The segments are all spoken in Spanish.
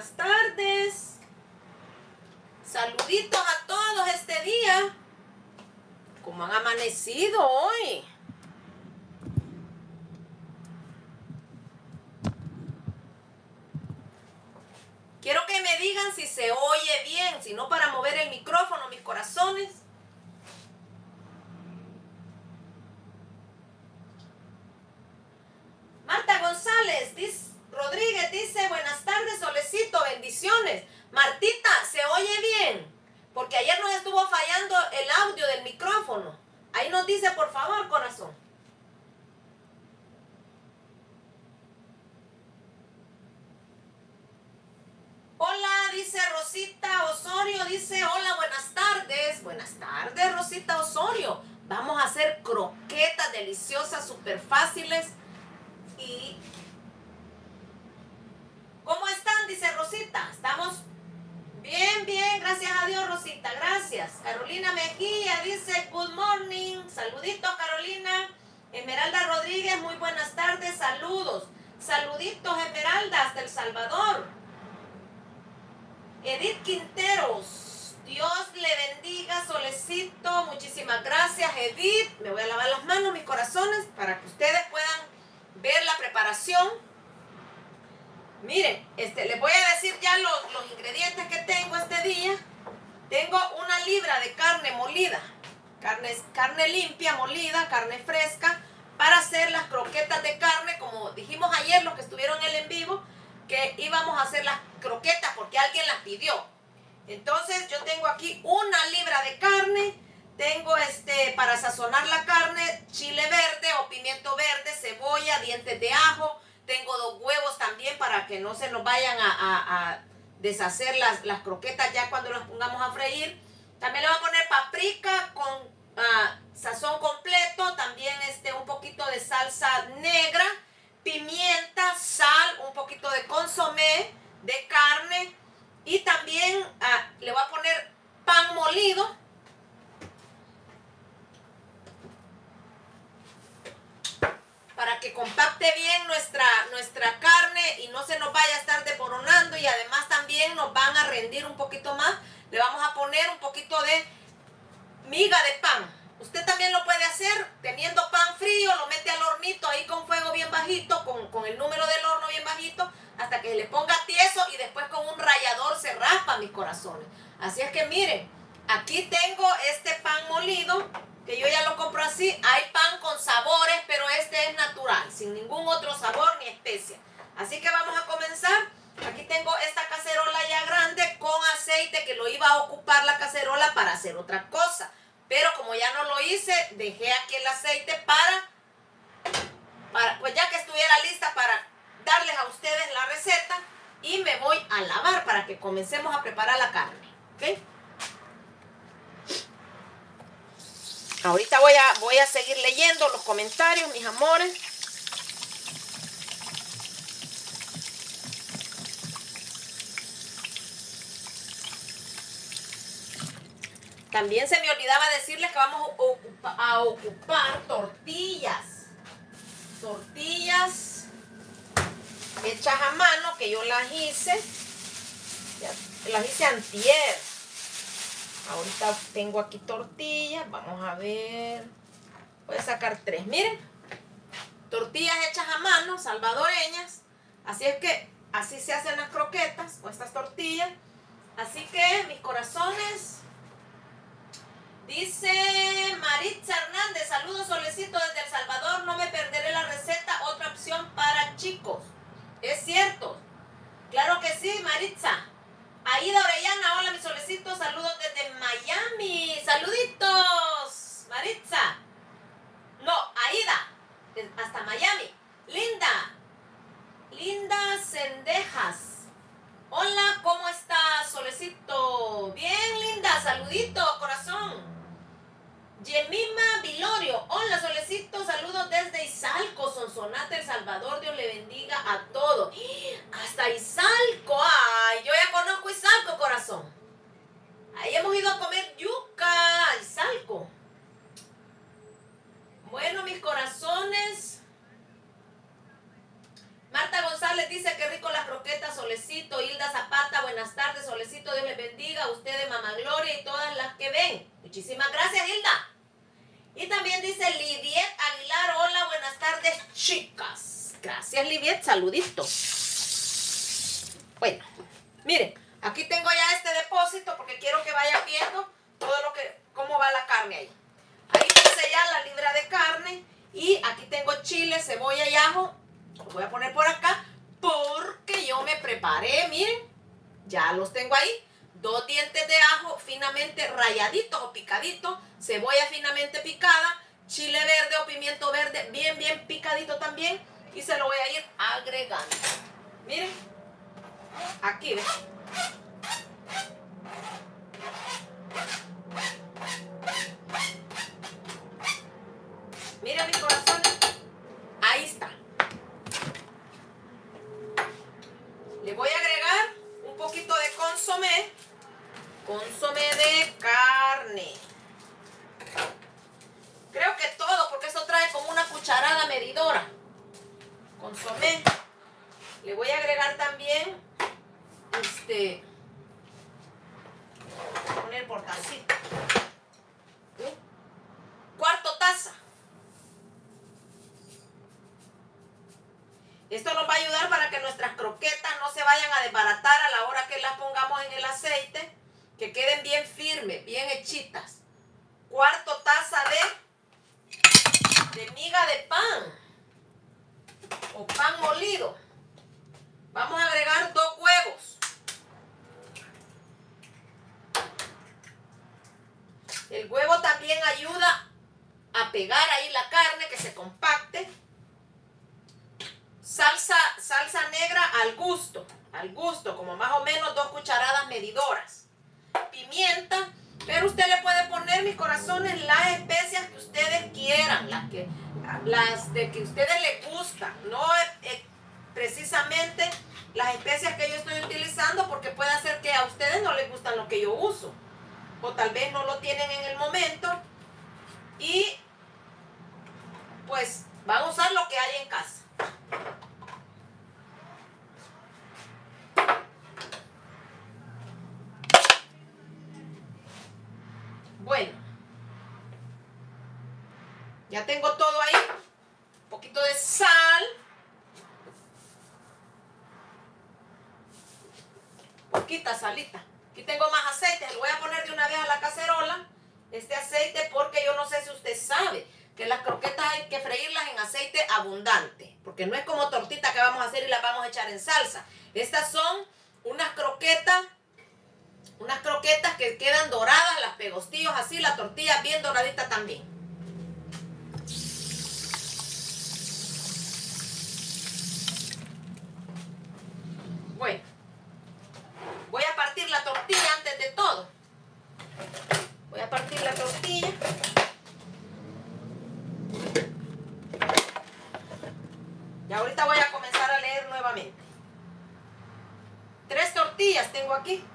buenas tardes. Saluditos a todos este día. ¿Cómo han amanecido hoy? Quiero que me digan si se oye bien, si no para mover el micrófono, mis corazones. Marta González Rodríguez dice, buenas tardes, solecito, bendiciones. Martita, ¿se oye bien? Porque ayer nos estuvo fallando el audio del micrófono. Ahí nos dice, por favor, corazón. Hola, dice Rosita Osorio, dice, hola, buenas tardes. Buenas tardes, Rosita Osorio. Vamos a hacer croquetas deliciosas, súper fáciles. Y ¿cómo están? Dice Rosita. Estamos bien, bien, gracias a Dios, Rosita, gracias. Carolina Mejía dice, good morning. Saluditos, Carolina. Esmeralda Rodríguez, muy buenas tardes, saludos. Saluditos, Esmeralda, hasta El Salvador. Edith Quinteros, Dios le bendiga, solecito. Muchísimas gracias, Edith. Me voy a lavar las manos, mis corazones, para que ustedes puedan ver la preparación. Miren, les voy a decir ya los ingredientes que tengo este día. Tengo 1 libra de carne molida, carne limpia, molida, carne fresca, para hacer las croquetas de carne, como dijimos ayer los que estuvieron en el en vivo, que íbamos a hacer las croquetas porque alguien las pidió. Entonces yo tengo aquí 1 libra de carne. Tengo para sazonar la carne, chile verde o pimiento verde, cebolla, dientes de ajo. Tengo 2 huevos también para que no se nos vayan a deshacer las croquetas ya cuando las pongamos a freír. También le voy a poner paprika con sazón completo. También un poquito de salsa negra, pimienta, sal, un poquito de consomé de carne. Y también le voy a poner pan molido. Para que compacte bien nuestra carne y no se nos vaya a estar desmoronando, y además también nos van a rendir un poquito más. Le vamos a poner un poquito de miga de pan. Usted también lo puede hacer teniendo pan frío, lo mete al hornito ahí con fuego bien bajito, con el número del horno bien bajito, hasta que se le ponga tieso, y después con un rallador se raspa, mis corazones. Así es que miren, aquí tengo este pan molido, que yo ya lo compro así. Hay pan con sabores, pero este es natural, sin ningún otro sabor ni especia. Así que vamos a comenzar. Aquí tengo esta cacerola ya grande con aceite, que lo iba a ocupar la cacerola para hacer otra cosa. Pero como ya no lo hice, dejé aquí el aceite para pues ya que estuviera lista para darles a ustedes la receta. Y me voy a lavar para que comencemos a preparar la carne. ¿Ok? Ahorita voy a seguir leyendo los comentarios, mis amores. También se me olvidaba decirles que vamos a ocupar tortillas. Tortillas hechas a mano, que yo las hice. Las hice antier. Ahorita tengo aquí tortillas, vamos a ver, voy a sacar 3, miren, tortillas hechas a mano, salvadoreñas. Así es que así se hacen las croquetas con estas tortillas. Así que, mis corazones, dice Maritza Hernández, saludos, solecito desde El Salvador, no me perderé la receta, otra opción para chicos. Es cierto, claro que sí, Maritza. Aida Orellana, hola mis solecitos, saludos desde Miami, saluditos, Maritza. No, Aida, hasta Miami. Linda Cendejas, hola, ¿cómo estás, solecito? Bien, Linda, saluditos, corazón. Yemima Vilorio, hola, solecito, saludos desde Izalco, Sonsonate, El Salvador, Dios le bendiga a todos. Hasta Izalco, ay, yo ya conozco Izalco, corazón. Ahí hemos ido a comer yuca, Izalco. Bueno, mis corazones. Marta González dice que rico las croquetas, solecito. Solecito, Hilda Zapata, buenas tardes, Solecito, Dios les bendiga, a ustedes, Mamá Gloria y todas las que ven. Muchísimas gracias, Hilda. Y también dice Liviet Aguilar, hola, buenas tardes, chicas. Gracias, Liviet, saludito. Bueno, miren, aquí tengo ya este depósito porque quiero que vayan viendo todo lo que, cómo va la carne ahí. Ahí puse ya la libra de carne y aquí tengo chile, cebolla y ajo. Los voy a poner por acá porque yo me preparé, miren, ya los tengo ahí. 2 dientes de ajo finamente rayaditos o picaditos, cebolla finamente picada, chile verde o pimiento verde bien picadito también y se lo voy a ir agregando. Miren, aquí ven. Miren mis corazones, ahí está. Le voy a agregar un poquito de consomé de carne. Creo que todo, porque eso trae como una cucharada medidora. Consomé. Le voy a agregar también voy a poner por tacita. Cuarto taza. Esto nos va a ayudar para que nuestras croquetas no se vayan a desbaratar a la hora que las pongamos en el aceite, que queden bien firmes, bien hechitas. Cuarto taza de miga de pan o pan molido. Vamos a agregar 2 huevos. El huevo también ayuda a pegar ahí la carne, que se compacte. Salsa negra al gusto, como más o menos 2 cucharadas medidoras. Pimienta, pero usted le puede poner, mis corazones, las especias que ustedes quieran, las de que a ustedes les gustan, no precisamente las especias que yo estoy utilizando, porque puede ser que a ustedes no les gustan lo que yo uso, o tal vez no lo tienen en el momento y pues van a usar lo que hay en casa. Bueno, ya tengo todo ahí. Un poquito de sal. Poquita salita. Aquí tengo más aceite. Le voy a poner de una vez a la cacerola este aceite, porque yo no sé si usted sabe que las croquetas hay que freírlas en aceite abundante, porque no es como tortita que vamos a hacer y las vamos a echar en salsa. Estas son unas croquetas que quedan doradas, las pegostillos así, la tortilla bien doradita también. Bueno, voy a partir la tortilla antes de todo. Voy a partir la tortilla. Y ahorita voy a comenzar a leer nuevamente. 3 tortillas tengo aquí.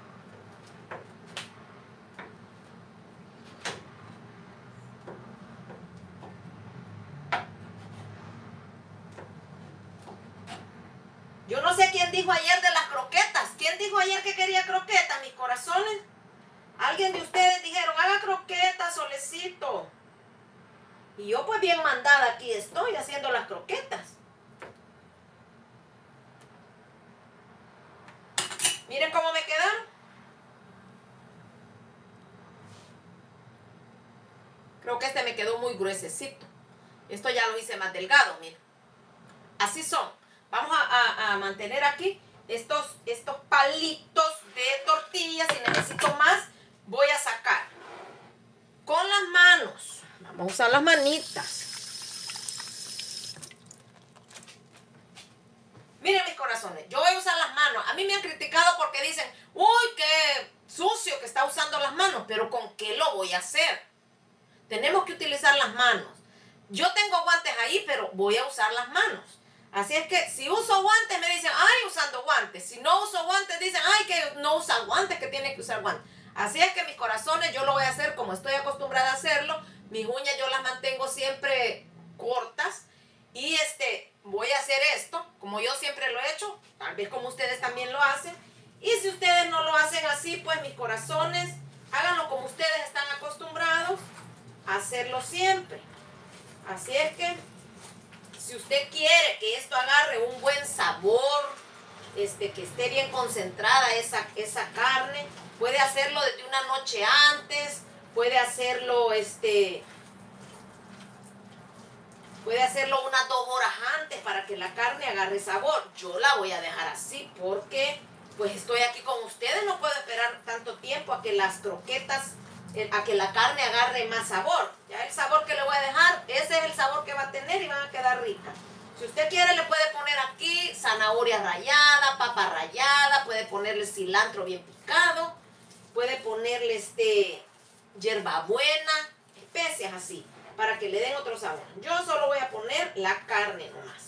Yo no sé quién dijo ayer de las croquetas. ¿Quién dijo ayer que quería croquetas, mis corazones? Alguien de ustedes dijeron, haga croquetas, Solecito. Y yo pues bien mandada aquí estoy haciendo las croquetas. Miren cómo me quedaron. Creo que este me quedó muy gruesecito. Esto ya lo hice más delgado, miren. Así son. Vamos a mantener aquí estos palitos de tortilla. Si necesito más, voy a sacar. Con las manos. Vamos a usar las manitas. Miren mis corazones, yo voy a usar las manos. A mí me han criticado porque dicen, uy, qué sucio que está usando las manos. Pero ¿con qué lo voy a hacer? Tenemos que utilizar las manos. Yo tengo guantes ahí, pero voy a usar las manos. Así es que si uso guantes me dicen, ay, usando guantes. Si no uso guantes dicen, ay, que no usa guantes, que tiene que usar guantes. Así es que mis corazones, yo lo voy a hacer como estoy acostumbrada a hacerlo. Mis uñas yo las mantengo siempre cortas. Y voy a hacer esto, como yo siempre lo he hecho, tal vez como ustedes también lo hacen. Y si ustedes no lo hacen así, pues mis corazones, háganlo como ustedes están acostumbrados a hacerlo siempre. Así es que, si usted quiere que esto agarre un buen sabor, que esté bien concentrada esa carne, puede hacerlo desde una noche antes, puede hacerlo unas 2 horas antes para que la carne agarre sabor. Yo la voy a dejar así porque pues estoy aquí con ustedes, no puedo esperar tanto tiempo a que las croquetas, a que la carne agarre más sabor. Ya el sabor que le voy a dejar, ese es el sabor que va a tener y van a quedar ricas. Si usted quiere le puede poner aquí zanahoria rallada, papa rallada, puede ponerle cilantro bien picado, puede ponerle hierbabuena, especias así, para que le den otro sabor. Yo solo voy a poner la carne nomás.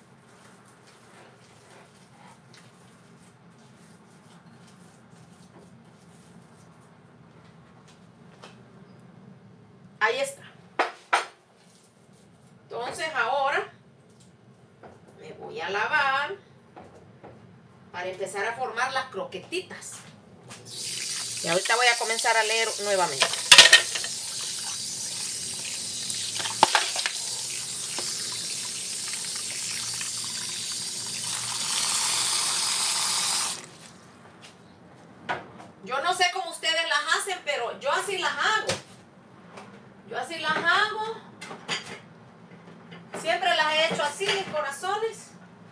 Ahí está. Entonces ahora me voy a lavar para empezar a formar las croquetitas. Y ahorita voy a comenzar a leer nuevamente. Yo no sé cómo ustedes las hacen, pero yo así las hago. Yo así las hago. Siempre las he hecho así, mis corazones.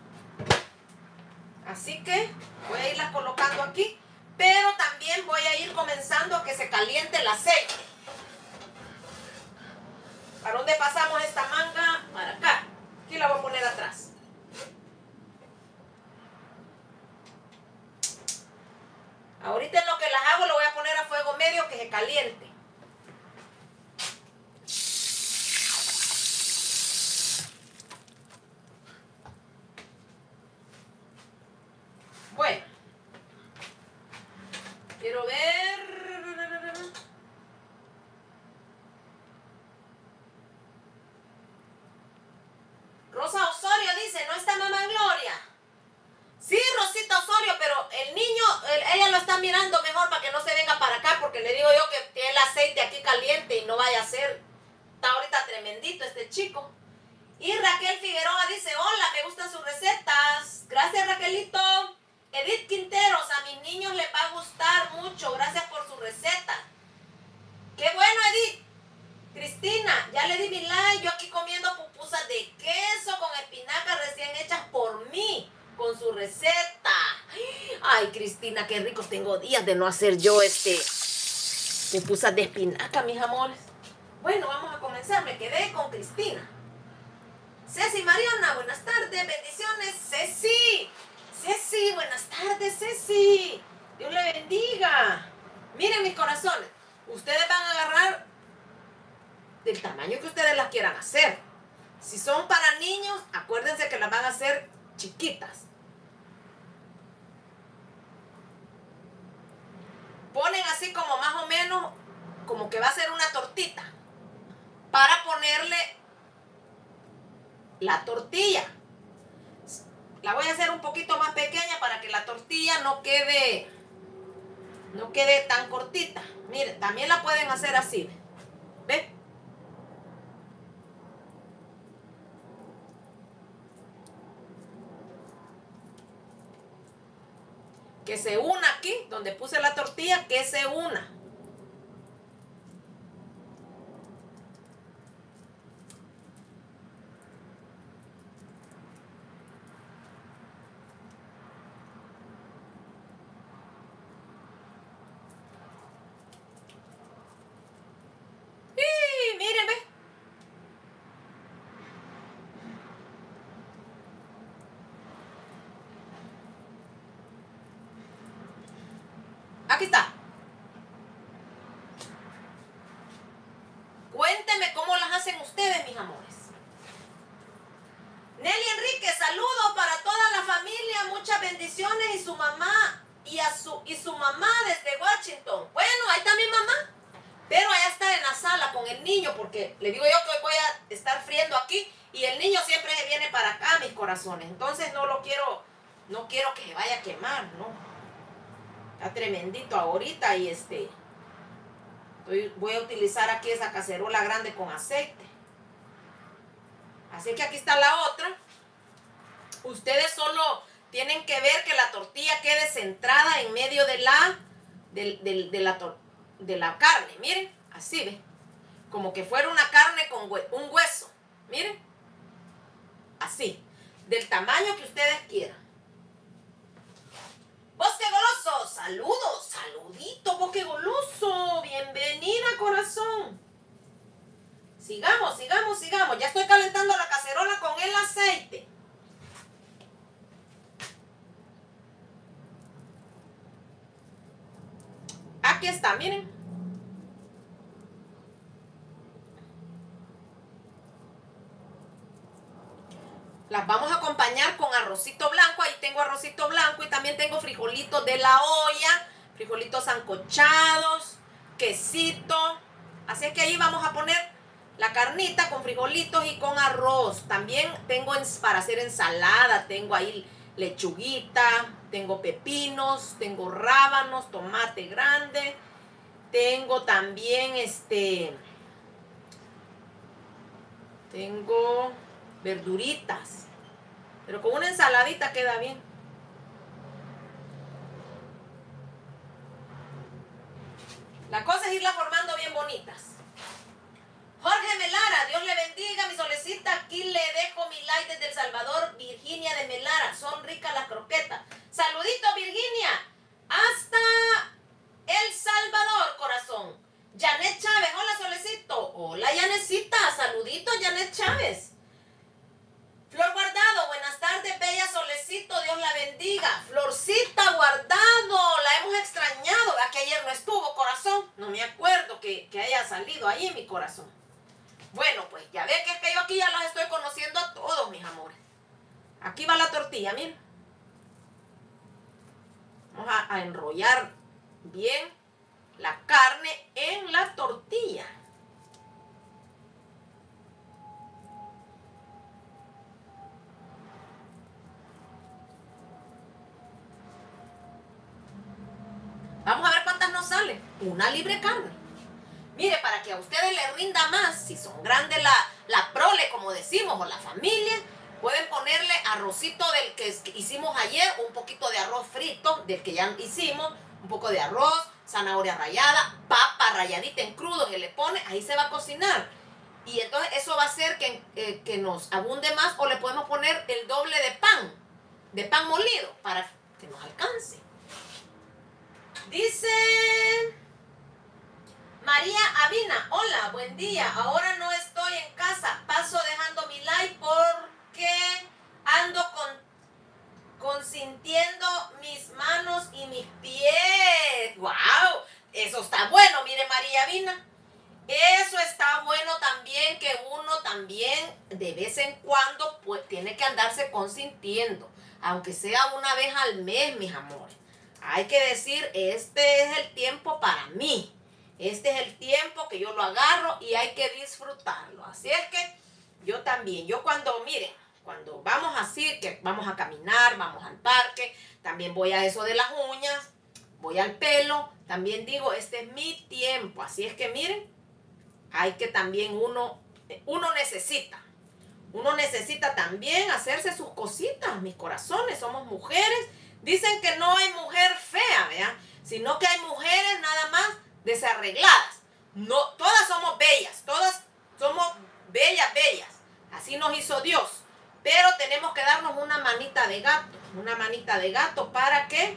Así que voy a irlas colocando aquí. Pero también voy a ir comenzando a que se caliente el aceite. ¿Para dónde pasamos esta manga? Para acá. Aquí la voy a poner atrás. Ahorita en lo que las hago lo voy a poner a fuego medio que se caliente. Bueno. Quiero ver. Rosa Osorio dice, ¿no está mamá Gloria? Sí, Rosita Osorio, pero el niño, ella lo está mirando mejor para que no se venga para acá, porque le digo yo que tiene el aceite aquí caliente y no vaya a ser, está ahorita tremendito este chico. Y Raquel Figueroa dice, hola, me gustan sus recetas. Gracias, Raquelito. Edith Quinteros, a mis niños les va a gustar mucho, gracias por su receta. ¡Qué bueno, Edith! Cristina, ya le di mi like, yo aquí comiendo pupusas de queso con espinacas recién hechas por mí, con su receta. Ay, Cristina, qué rico, tengo días de no hacer yo pupusas de espinaca, mis amores. Bueno, vamos a comenzar, me quedé con Cristina. Ceci Mariona, buenas tardes, bendiciones. Ceci, buenas tardes, Ceci. Dios le bendiga. Miren mis corazones, ustedes van a agarrar del tamaño que ustedes las quieran hacer. Si son para niños, acuérdense que las van a hacer chiquitas. Ponen así como más o menos, como que va a ser una tortita, para ponerle la tortilla. La voy a hacer un poquito más pequeña para que la tortilla no quede tan cortita. Miren, también la pueden hacer así. ¿Ven? Que se una aquí, donde puse la tortilla, que se una. Miren, ve. Aquí está. Cuéntenme cómo las hacen ustedes, mis amores. Nelly Enrique, saludos para toda la familia, muchas bendiciones y su mamá y su mamá desde Washington. Bueno, ahí está mi mamá, pero allá está en la sala con el niño porque le digo yo que hoy voy a estar friendo aquí y el niño siempre se viene para acá, mis corazones. Entonces no quiero que se vaya a quemar, ¿no? Está tremendito ahorita y voy a utilizar aquí esa cacerola grande con aceite. Así que aquí está la otra. Ustedes solo tienen que ver que la tortilla quede centrada en medio de la carne. Miren, así ve. Como que fuera una carne con un hueso. Miren. Así. Del tamaño que ustedes quieran. Bosque Goloso, saludos, saludito, Bosque Goloso. Bienvenida, corazón. Sigamos. Ya estoy calentando la cacerola con el aceite. Aquí está, miren. Las vamos a acompañar con arrocito blanco. Ahí tengo arrocito blanco y también tengo frijolitos de la olla, frijolitos sancochados, quesito. Así es que ahí vamos a poner la carnita con frijolitos y con arroz. También tengo para hacer ensalada. Tengo ahí lechuguita, tengo pepinos, tengo rábanos, tomate grande. Tengo también tengo verduritas, pero con una ensaladita queda bien. La cosa es irla formando bien bonitas. Jorge Melara, Dios le bendiga, mi solecita. Aquí le dejo mi like desde El Salvador. Virginia de Melara, son ricas las croquetas. Saludito, Virginia, hasta El Salvador, corazón. Janet Chávez, hola, solecito. Hola, Janetcita, saludito, Janet Chávez. Flor Guardado, buenas tardes, bella solecito, Dios la bendiga. Florcita Guardado, la hemos extrañado. ¿A que ayer no estuvo, corazón? No me acuerdo que haya salido ahí en mi corazón. Bueno, pues ya ve que es que yo aquí ya los estoy conociendo a todos, mis amores. Aquí va la tortilla, miren. Vamos a enrollar bien la carne en la tortilla. Vamos a ver cuántas nos sale. Una libre carne. Mire, para que a ustedes les rinda más, si son grandes la prole, como decimos, o la familia, pueden ponerle arrocito del que hicimos ayer, un poquito de arroz frito, del que ya hicimos, un poco de arroz, zanahoria rallada, papa ralladita en crudo que le pone, ahí se va a cocinar. Y entonces eso va a hacer que nos abunde más, o le podemos poner el doble de pan molido, para que nos alcance. Dice María Avina, hola, buen día. Ahora no estoy en casa, paso dejando mi like porque ando consintiendo mis manos y mis pies. ¡Wow! Eso está bueno, mire, María Avina. Eso está bueno también, que uno también de vez en cuando pues tiene que andarse consintiendo, aunque sea una vez al mes, mis amores. Hay que decir, este es el tiempo para mí. Este es el tiempo que yo lo agarro y hay que disfrutarlo. Así es que yo también, miren, cuando vamos así, que vamos a caminar, vamos al parque, también voy a eso de las uñas, voy al pelo, también digo, este es mi tiempo. Así es que miren, hay que también uno necesita también hacerse sus cositas, mis corazones, somos mujeres. Dicen que no hay mujer fea, ¿verdad? Sino que hay mujeres nada más desarregladas. No, todas somos bellas, todas somos bellas. Así nos hizo Dios. Pero tenemos que darnos una manita de gato, ¿para qué?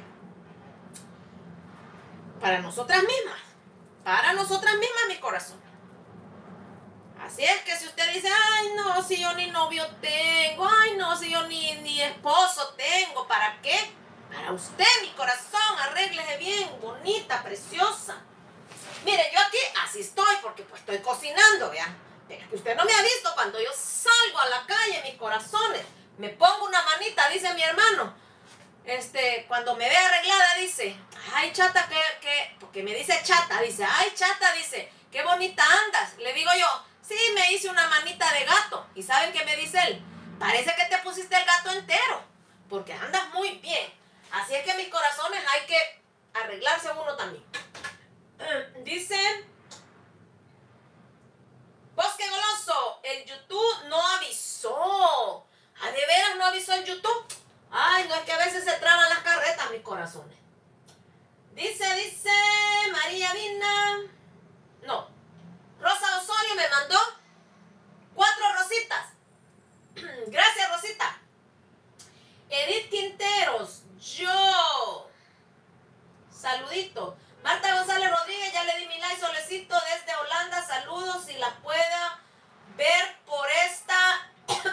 Para nosotras mismas, mi corazón. Así es que si usted dice, ay no, si yo ni novio tengo, ay no, si yo ni esposo tengo, ¿para qué? Para usted, mi corazón, arréglese bien, bonita, preciosa. Mire, yo aquí así estoy porque pues estoy cocinando, ¿vean? Pero que usted no me ha visto cuando yo salgo a la calle, mis corazones. Me pongo una manita, dice mi hermano. Cuando me ve arreglada, dice, ay, chata, porque me dice chata, dice, ay, chata, dice, qué bonita andas. Le digo yo, Sí, me hice una manita de gato. ¿Y saben qué me dice él? Parece que te pusiste el gato entero, porque andas muy bien. Así es que mis corazones hay que arreglarse uno también. Dice, Bosque Goloso, el YouTube no avisó. ¿A de veras no avisó el YouTube? Ay, no, es que a veces se traban las carretas, mis corazones. Dice María Vina. No. Rosa Osorio me mandó 4 rositas. Gracias, Rosita. Edith Quinteros, yo. Saludito. Marta González Rodríguez, ya le di mi like, solecito desde Holanda. Saludos, si la pueda ver por esta.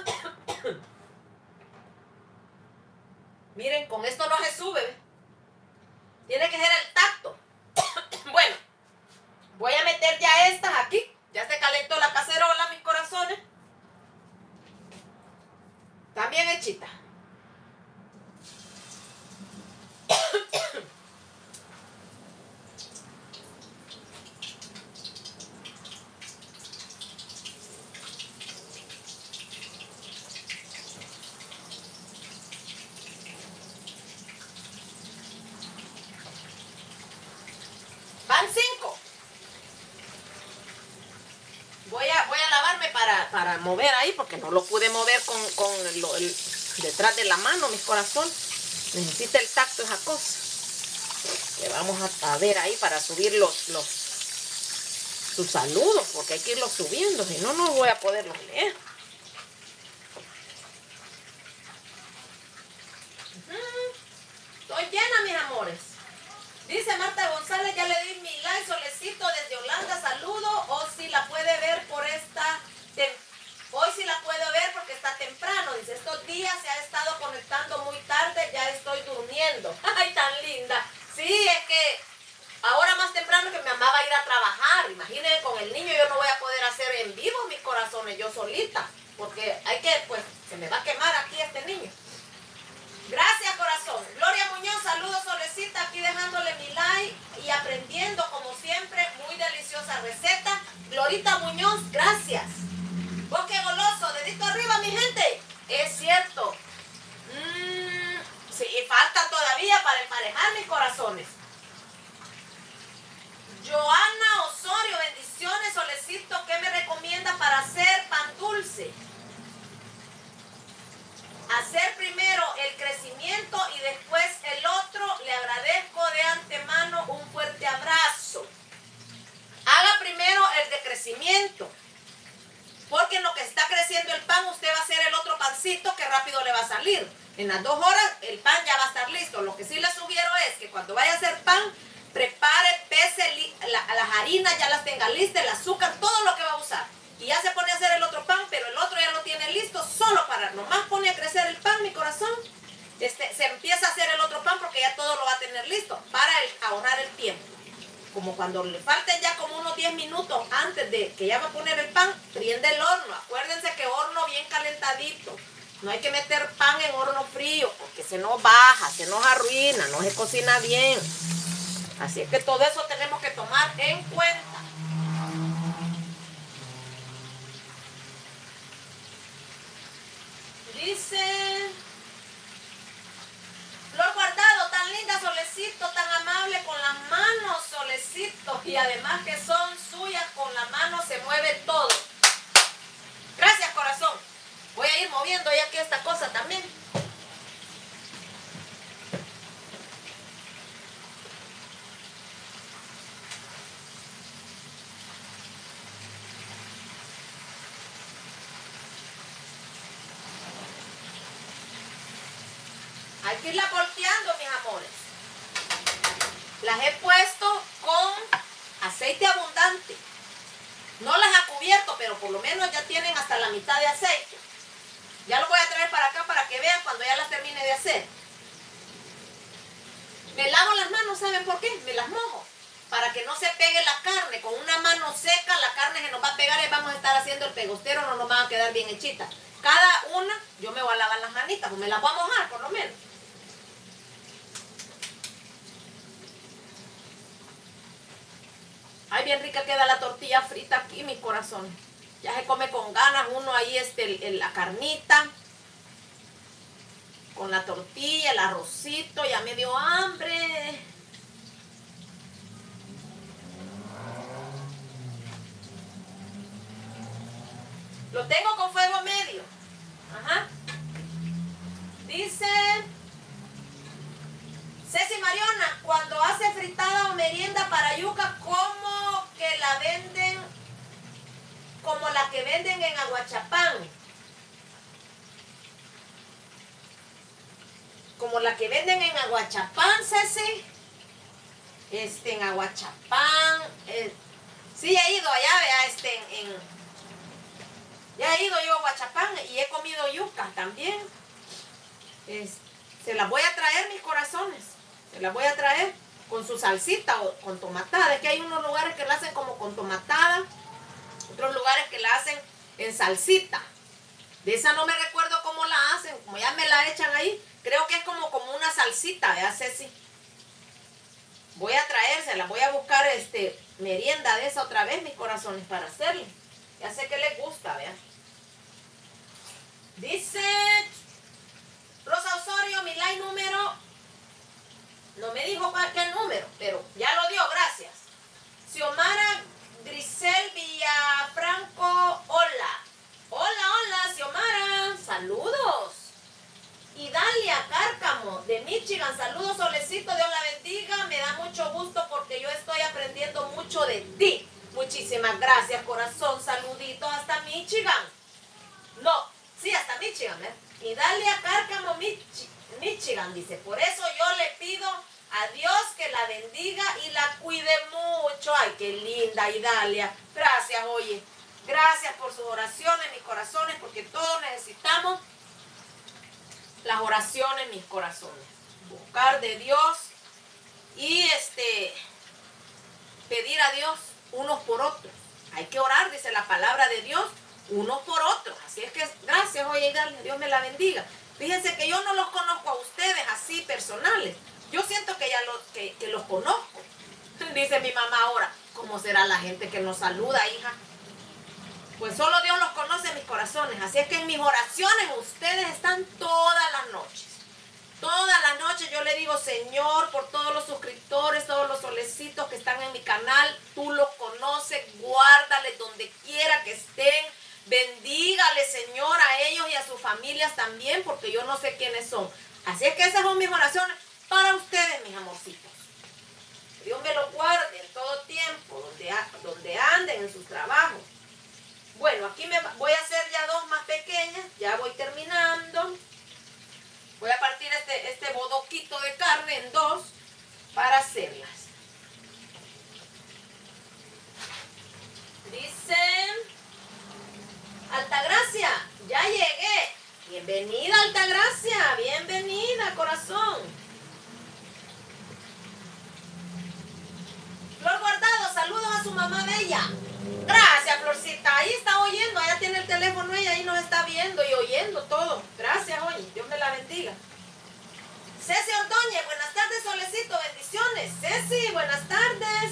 Miren, con esto no se sube, ¿ve? Tiene que ser el tacto. Bueno, voy a meter ya estas aquí. Ya se calentó la cacerola, mis corazones. También hechita. Van 5. Voy a lavarme para mover ahí, porque no lo pude mover con el detrás de la mano, mis corazones. Necesita el tacto esa cosa. Le vamos a ver ahí para subir sus saludos, porque hay que irlos subiendo, si no, no voy a poderlos leer. Estoy llena, mis amores. Dice Marta González, ya le di mi like, solecito desde Holanda, saludo. O si la puede ver por esta... Hoy sí la puedo ver porque está temprano. Dice, estos días se ha estado conectando muy tarde, ya estoy durmiendo. Ay, tan linda. Sí, es que ahora más temprano que mi mamá va a ir a trabajar. Imagínense, con el niño yo no voy a poder hacer en vivo mis corazones, yo solita. Porque hay que, pues, se me va a quemar aquí este niño. Gracias, corazón. Gloria Muñoz, saludos, solecita, aquí dejándole mi like y aprendiendo como siempre, muy deliciosa receta. Glorita Muñoz, gracias. Bosque Goloso, dedito arriba, mi gente. Es cierto. Sí, falta todavía para emparejar mis corazones. Joana Osorio, bendiciones, solecito, ¿qué me recomienda para hacer pan dulce? Hacer primero el crecimiento y después el otro. Le agradezco de antemano, un fuerte abrazo. Haga primero el de crecimiento, porque en lo que está creciendo el pan, usted va a hacer el otro pancito que rápido le va a salir. En las 2 horas el pan ya va a estar listo. Lo que sí le sugiero es que cuando vaya a hacer pan, prepare, pese las harinas, ya las tenga listas, el azúcar, todo lo que va a usar. Y ya se pone a hacer el otro pan, pero el otro ya lo tiene listo solo para, nomás pone a crecer el pan, mi corazón. Se empieza a hacer el otro pan porque ya todo lo va a tener listo para ahorrar el tiempo. Como cuando le falten ya como unos 10 minutos antes de que ya va a poner el pan, prende el horno. Acuérdense que horno bien calentadito. No hay que meter pan en horno frío porque se nos baja, se nos arruina, no se cocina bien. Así es que todo eso tenemos que tomar en cuenta. Dice Flor Guardado, tan linda, solecito, tan amable con las manos, solecito, y además que son suyas, con la mano se mueve todo. Gracias, corazón. Voy a ir moviendo ya aquí esta cosa también. Hay que irla volteando, mis amores. Las he puesto con aceite abundante. No las ha cubierto, pero por lo menos ya tienen hasta la mitad de aceite. Ya lo voy a traer para acá para que vean cuando ya las termine de hacer. Me lavo las manos, ¿saben por qué? Me las mojo. Para que no se pegue la carne. Con una mano seca la carne se nos va a pegar y vamos a estar haciendo el pegostero, no nos van a quedar bien hechitas. Cada una, yo me voy a lavar las manitas, pues me las voy a mojar por lo menos. Ay, bien rica queda la tortilla frita aquí, mis corazones. Ya se come con ganas uno ahí la carnita, con la tortilla, el arrocito, ya me dio hambre. Lo tengo con fuego medio. Ajá. Dice Ceci Mariona, cuando hace fritada o merienda para yuca, ¿cómo que la venden como la que venden en Aguachapán? Como la que venden en Aguachapán, Ceci. En Aguachapán. Sí, he ido allá, vea, ya he ido yo a Aguachapán y he comido yuca también. Se las voy a traer, mis corazones. Se las voy a traer con su salsita o con tomatada. Es que hay unos lugares que la hacen como con tomatada, otros lugares que la hacen en salsita. De esa no me recuerdo cómo la hacen, como ya me la echan ahí. Creo que es como una salsita, ¿verdad, Ceci? Voy a traérsela, voy a buscar merienda de esa otra vez, mis corazones, para hacerle. Ya sé que les gusta, ¿verdad? Dice Rosa Osorio, mi like número, no me dijo qué número, pero ya lo dio, gracias. Xiomara Grisel Villafranco, hola. Hola, Xiomara, saludos. Y Dalia Cárcamo, de Michigan, saludos, Solecito, Dios la bendiga, me da mucho gusto porque yo estoy aprendiendo mucho de ti. Muchísimas gracias, corazón, saluditos hasta Michigan. No, sí, hasta Michigan, ¿eh? Y Dalia Cárcamo, Michigan, dice, por eso yo le pido a Dios que la bendiga y la cuide mucho. Ay, qué linda, Idalia. Gracias, oye. Gracias por sus oraciones, mis corazones, porque todos necesitamos las oraciones, mis corazones. Buscar de Dios y pedir a Dios unos por otros. Hay que orar, dice la palabra de Dios, unos por otros. Así es que gracias, oye, Idalia, Dios me la bendiga. Fíjense que yo no los conozco a ustedes así personales. Yo siento que ya que los conozco. Dice mi mamá ahora, ¿cómo será la gente que nos saluda, hija? Pues solo Dios los conoce, mis corazones. Así es que en mis oraciones ustedes están todas las noches. Todas las noches yo le digo, Señor, por todos los suscriptores, todos los solecitos que están en mi canal, tú los conoces, guárdales donde quiera que estén. Bendígale, Señor, a ellos y a sus familias también, porque yo no sé quiénes son. Así es que esas son mis oraciones para ustedes, mis amorcitos. Dios me los guarde en todo tiempo, donde anden en sus trabajos. Bueno, aquí voy a hacer ya dos más pequeñas, ya voy terminando. Voy a partir este bodoquito de carne en dos para hacerlas. Dicen, Altagracia, ya llegué. Bienvenida, Altagracia, bienvenida, corazón. Flor Guardado, saludos a su mamá bella. Gracias, Florcita. Ahí está oyendo, allá tiene el teléfono ella, ahí nos está viendo y oyendo todo. Gracias, oye, Dios me la bendiga. Ceci Ordóñez, buenas tardes, Solecito, bendiciones. Ceci, buenas tardes.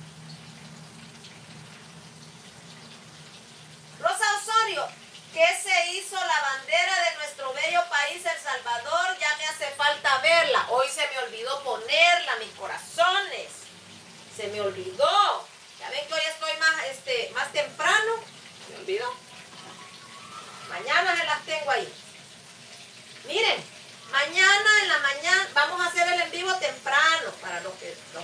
Rosa Osorio, ¿qué se hizo la bandera de nuestro bello país, El Salvador? Ya me hace falta verla. Hoy se me olvidó ponerla, mis corazones. Se me olvidó. Ya ven que hoy estoy más temprano. Me olvidó. Mañana se las tengo ahí. Miren, mañana en la mañana vamos a hacer el en vivo temprano. Para los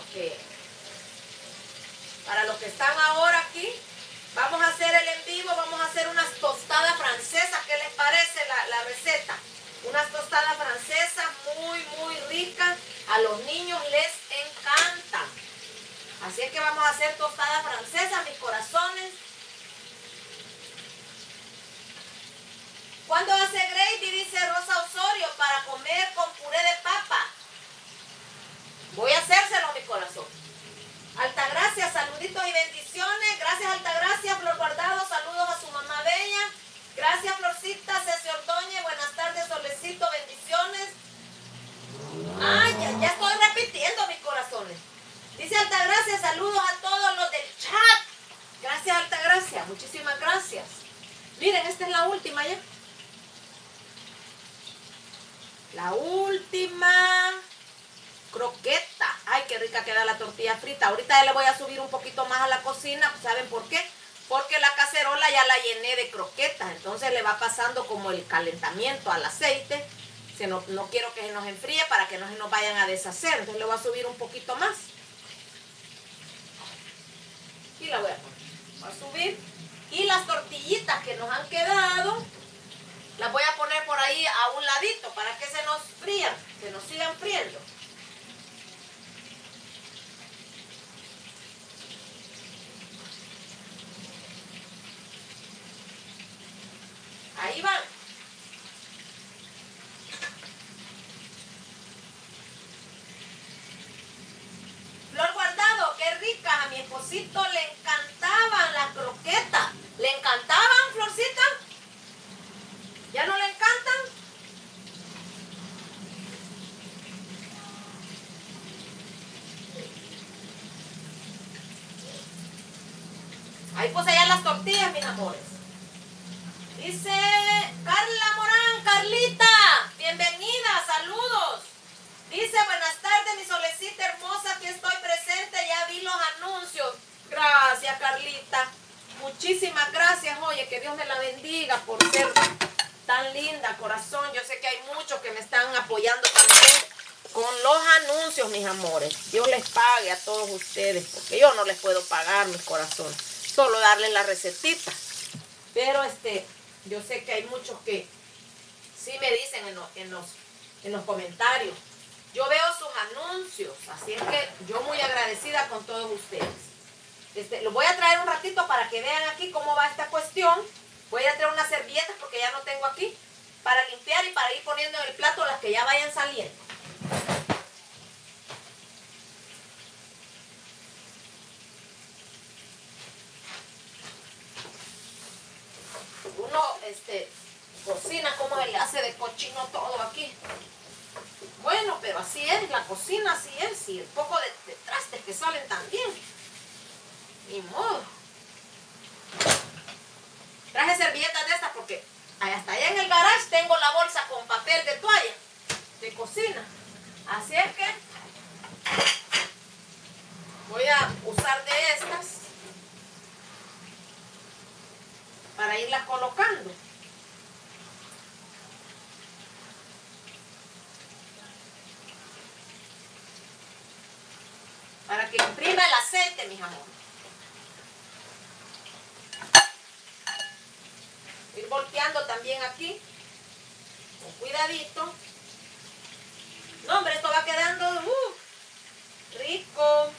que están ahora aquí, vamos a hacer el en vivo. Vamos a hacer unas tostadas francesas. ¿Qué les parece la receta? Unas tostadas francesas muy, muy ricas. A los niños les encantan. Así es que vamos a hacer tostadas francesas, mis corazones. ¿Cuándo hace gravy? Dice Rosa Osorio, para comer con puré de papa. Voy a hacérselo, mi corazón. Altagracia, saluditos y bendiciones. Gracias, Altagracia. Flor Guardado, saludos a su mamá bella. Gracias, Florcita. Ceci Ordóñez, buenas tardes, Solecito, bendiciones. Ay, ya estoy repitiendo, mis corazones. Dice Altagracia, saludos a todos los del chat. Gracias, Altagracia, muchísimas gracias. Miren, esta es la última ya. La última croqueta. Ay, qué rica queda la tortilla frita. Ahorita ya le voy a subir un poquito más a la cocina. ¿Saben por qué? Porque la cacerola ya la llené de croquetas. Entonces le va pasando como el calentamiento al aceite. No quiero que se nos enfríe para que no se nos vayan a deshacer. Entonces le voy a subir un poquito más. Y la voy a poner. Voy a subir. Y las tortillitas que nos han quedado, las voy a poner por ahí a un ladito para que se nos frían, se nos sigan friendo. Ahí van. Flor Guardado, qué ricas. A mi esposito le encantaban las croquetas. ¿Le encantaban, Florcita? ¿Ya no le encantan? Ahí puse ya las tortillas, mis amores. Dice Carla Morán, Carlita, bienvenida, saludos. Dice, buenas tardes, mi solecita hermosa, aquí estoy presente, ya vi los anuncios. Gracias, Carlita. Muchísimas gracias, oye, que Dios me la bendiga por ser tan linda, corazón. Yo sé que hay muchos que me están apoyando también con los anuncios, mis amores. Dios les pague a todos ustedes, porque yo no les puedo pagar, mis corazones. Solo darles la recetita. Pero yo sé que hay muchos que sí me dicen en los comentarios. Yo veo sus anuncios, así es que yo muy agradecida con todos ustedes. Los voy a traer un ratito para que vean aquí cómo va esta cuestión. Voy a traer unas servilletas porque ya no tengo aquí para limpiar y para ir poniendo en el plato las que ya vayan saliendo. Uno cocina como se le hace de cochino todo aquí. Bueno, pero así es, la cocina así es, y el poco de trastes que salen también. Ni modo. Traje servilletas de estas porque hasta allá en el garage tengo la bolsa con papel de toalla de cocina. Así es que voy a usar de estas para irlas colocando. Para que imprima el aceite, mis amores. Ir volteando también aquí. Con cuidadito. No, hombre, esto va quedando rico.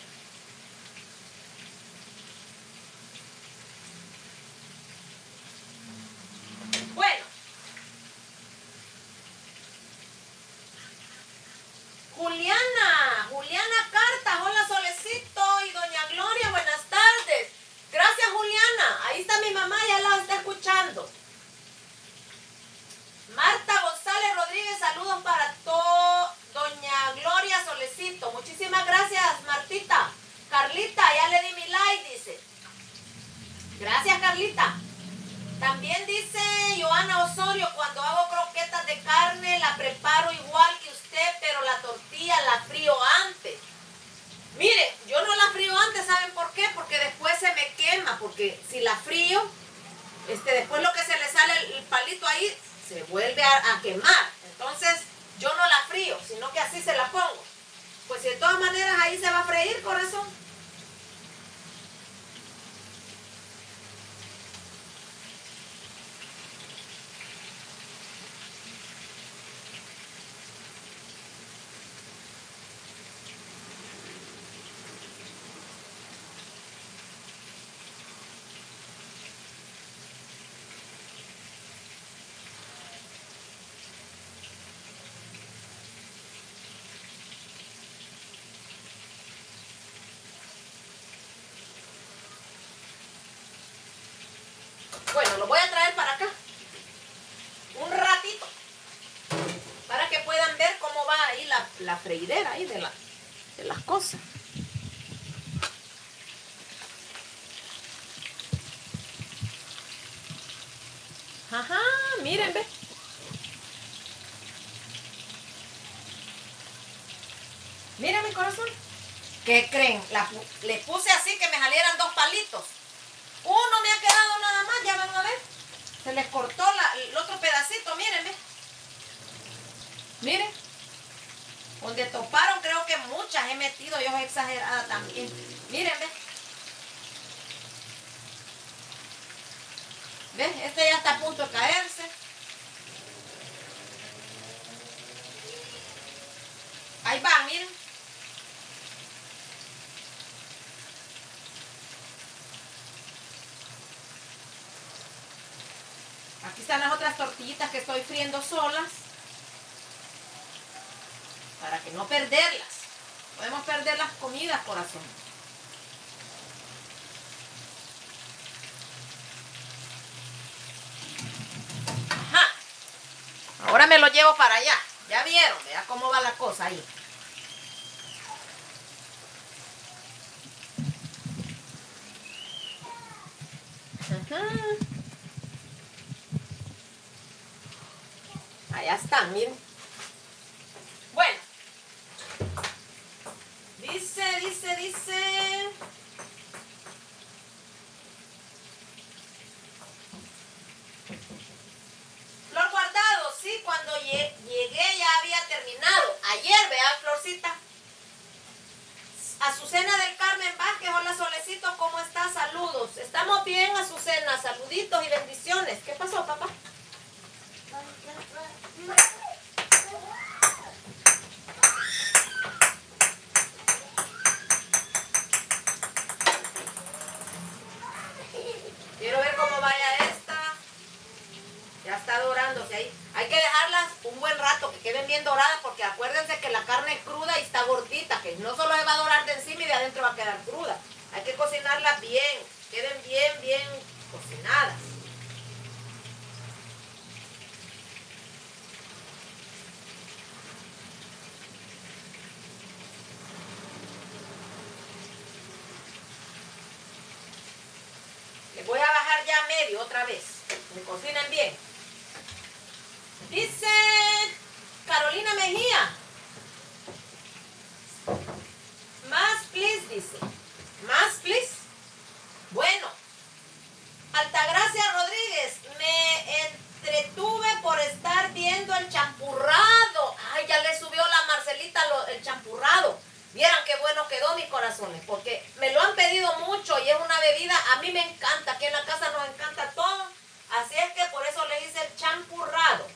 Bueno. Juliana Cartas, hola Solecito y doña Gloria, buenas tardes. Gracias, Juliana, ahí está mi mamá, ya la está escuchando. Marta González Rodríguez, saludos para doña Gloria Solecito. Muchísimas gracias, Martita. Carlita, ya le di mi like, dice. Gracias, Carlita. También dice Joana Osorio, cuando hago croquetas de carne la preparo igual que usted, pero la tortilla la frío antes. Miren, yo no la frío antes, ¿saben por qué? Porque después se me quema, porque si la frío, después lo que se le sale el palito ahí, se vuelve a quemar. Entonces, yo no la frío, sino que así se la pongo. Pues si de todas maneras ahí se va a freír, corazón. Bueno, lo voy a traer para acá un ratito para que puedan ver cómo va ahí la freidera ahí de las cosas. Ajá, miren, ve. Miren mi corazón. ¿Qué creen? Le puse así que me salieran 2 palitos. Uno me ha quedado nada más, ya van a ver. Se les cortó el otro pedacito, miren, ve. Miren. Donde toparon creo que muchas he metido, yo soy exagerada también. Miren, ve. ¿Ves? Este ya está a punto de caerse. Ahí va, miren. Aquí están las otras tortillitas que estoy friendo solas. Para que no perderlas. Podemos perder las comidas, corazón. Ajá. Ahora me lo llevo para allá. Ya vieron, vea cómo va la cosa ahí. Ajá. Allá están, miren. Bueno. Dice. Flor Guardado, sí, cuando llegué ya había terminado. Ayer, vea, Florcita. Azucena del Carmen Vázquez, hola Solecito, ¿cómo estás? Saludos. Estamos bien, Azucena, saluditos y bendiciones. ¿Qué pasó, papá? Quiero ver cómo vaya esta. Ya está dorándose ahí. Hay que dejarlas un buen rato, que queden bien doradas, porque acuérdense que la carne es cruda y está gordita, que no solo se va a dorar de encima y de adentro va a quedar cruda. Hay que cocinarlas bien, queden bien cocinadas. Les voy a bajar ya a medio otra vez. Me cocinen bien. Dice Carolina Mejía. Más, please, dice. Más, please. Bueno. Altagracia Rodríguez. Me entretuve por estar viendo el champurrado. Ay, ya le subió la Marcelita el champurrado. Vieran qué bueno quedó, mis corazones, porque me lo han pedido mucho y es una bebida, a mí me encanta, aquí en la casa nos encanta todo, así es que por eso le hice el champurrado.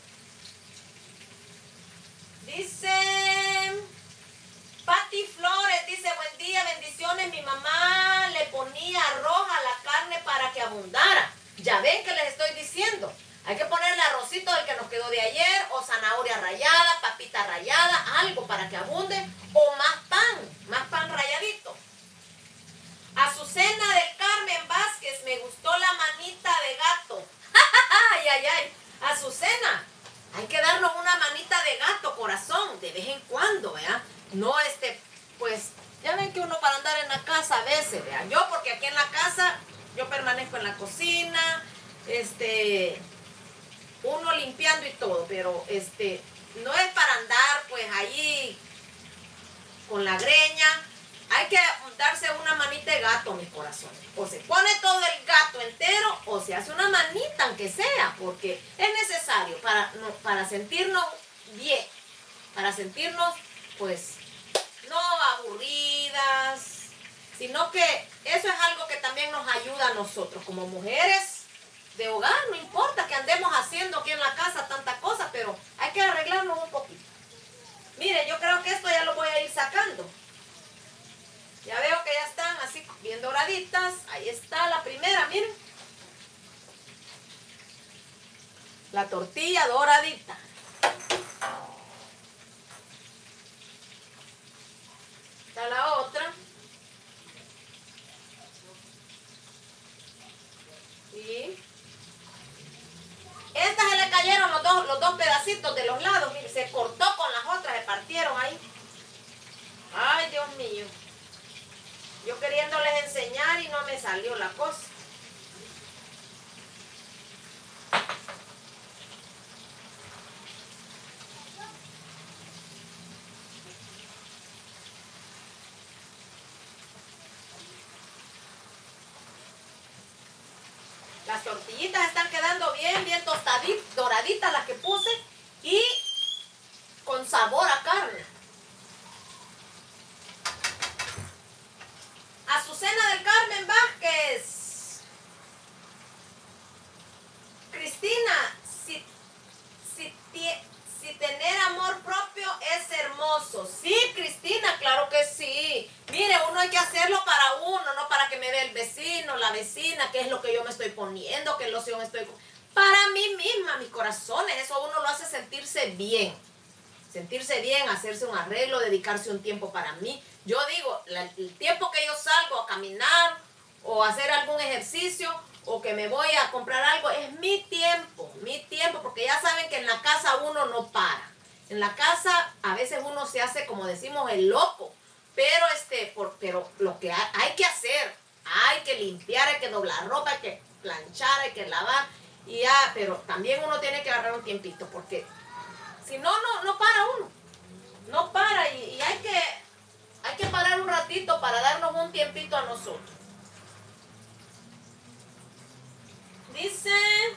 Dice Patti Flores, dice, buen día, bendiciones, mi mamá le ponía arroz a la carne para que abundara. Ya ven que les estoy diciendo, hay que ponerle arrocito del que nos quedó de ayer, o zanahoria rallada, papita rallada, algo para que abunde, o más pan ralladito. Azucena del Carmen Vázquez, me gustó la manita de gato. Ay, Azucena, hay que darnos una manita de gato, corazón, de vez en cuando, ¿verdad? No, pues, ya ven que uno para andar en la casa a veces, ¿verdad? Yo, porque aquí en la casa, yo permanezco en la cocina, uno limpiando y todo, pero no es para andar pues allí con la greña. Hay que darse una manita de gato, mis corazones. O se pone todo el gato entero o se hace una manita, aunque sea, porque es necesario para sentirnos bien, para sentirnos pues no aburridas, sino que eso es algo que también nos ayuda a nosotros como mujeres de hogar. No importa que andemos haciendo aquí en la casa tanta cosa, pero hay que arreglarnos un poquito. Mire, yo creo que esto ya lo voy a ir sacando. Ya veo que ya están así bien doraditas. Ahí está la primera, miren. La tortilla doradita. Está la otra. Y estas se le cayeron los dos pedacitos de los lados. Miren, se cortó con las otras, se partieron ahí. Ay, Dios mío. Yo queriéndoles enseñar y no me salió la cosa. tortillitas están quedando bien, bien tostaditas, doraditas las que puse y con sabor a carne. Azucena del Carmen Vázquez. Cristina, si tener amor propio es hermoso. Sí, Cristina, claro que sí. Mire, uno hay que hacerlo para uno, no para que me vea el vecino, la vecina, qué es lo que yo me estoy poniendo, qué loción estoy... Para mí misma, mis corazones, eso uno lo hace sentirse bien. Sentirse bien, hacerse un arreglo, dedicarse un tiempo para mí. Yo digo, el tiempo que yo salgo a caminar o a hacer algún ejercicio o que me voy a comprar algo, es mi tiempo, porque ya saben que en la casa uno no para. En la casa a veces uno se hace, como decimos, el loco, pero, pero lo que hay que hacer, hay que limpiar, hay que doblar ropa, hay que planchar, hay que lavar, y ya, pero también uno tiene que agarrar un tiempito, porque si no, no para uno, no para, y hay que parar un ratito para darnos un tiempito a nosotros. Dice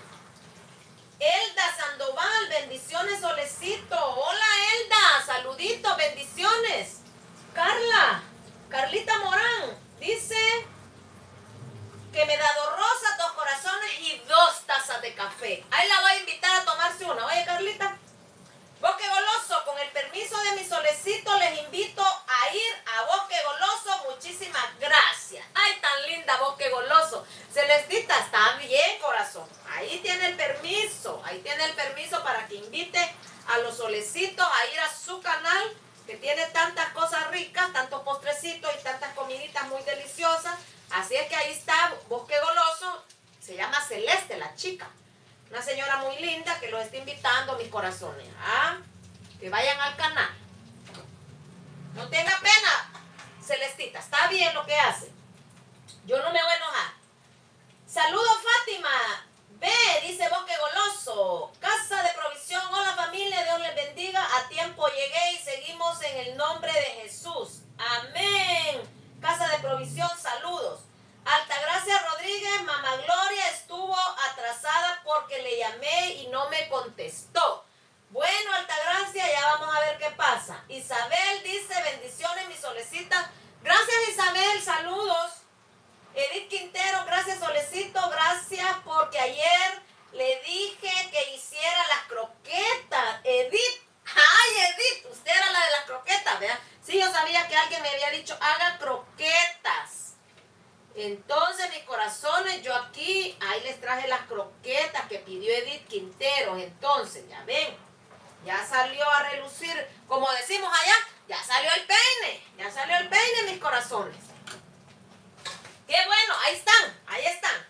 Elda Sandoval, bendiciones, Solecito. Hola, Elda, saluditos, bendiciones. Carlita Morán, dice que me da 2 rosas, 2 corazones y 2 tazas de café. Ahí la voy a invitar a tomarse una. Oye, Carlita, Bosque Goloso, con el permiso de mi Solecito, les invito a ir a Bosque Goloso. Muchísimas gracias. Ay, tan linda Bosque Goloso. Celestita, está bien, corazón. Ahí tiene el permiso para que invite a los Solecitos a ir a su canal, que tiene tantas cosas ricas, tantos postrecitos y tantas comiditas muy deliciosas. Así es que ahí está Bosque Goloso. Se llama Celeste, la chica. Una señora muy linda que los está invitando, mis corazones, ¿ah? Que vayan al canal. No tenga pena, Celestita, está bien lo que hace. Yo no me voy a enojar. Saludos, Fátima. Ve, dice Bosque Goloso. Casa de provisión. Hola, familia, Dios les bendiga. A tiempo llegué y seguimos en el nombre de Jesús. Amén. Casa de provisión, saludos. Altagracia Rodríguez, Mamá Gloria estuvo atrasada porque le llamé y no me contestó. Bueno, Altagracia, ya vamos a ver qué pasa. Isabel dice, bendiciones, mi Solecita. Gracias, Isabel, saludos. Edith Quintero, gracias, Solecito, gracias porque ayer le dije que hiciera las croquetas. Edith, ay, Edith, usted era la de las croquetas, ¿verdad? Sí, yo sabía que alguien me había dicho, haga croquetas. Entonces, mis corazones, yo aquí, ahí les traje las croquetas que pidió Edith Quintero. Entonces, ya ven, ya salió a relucir, como decimos allá, ya salió el peine, mis corazones. Qué bueno, ahí están.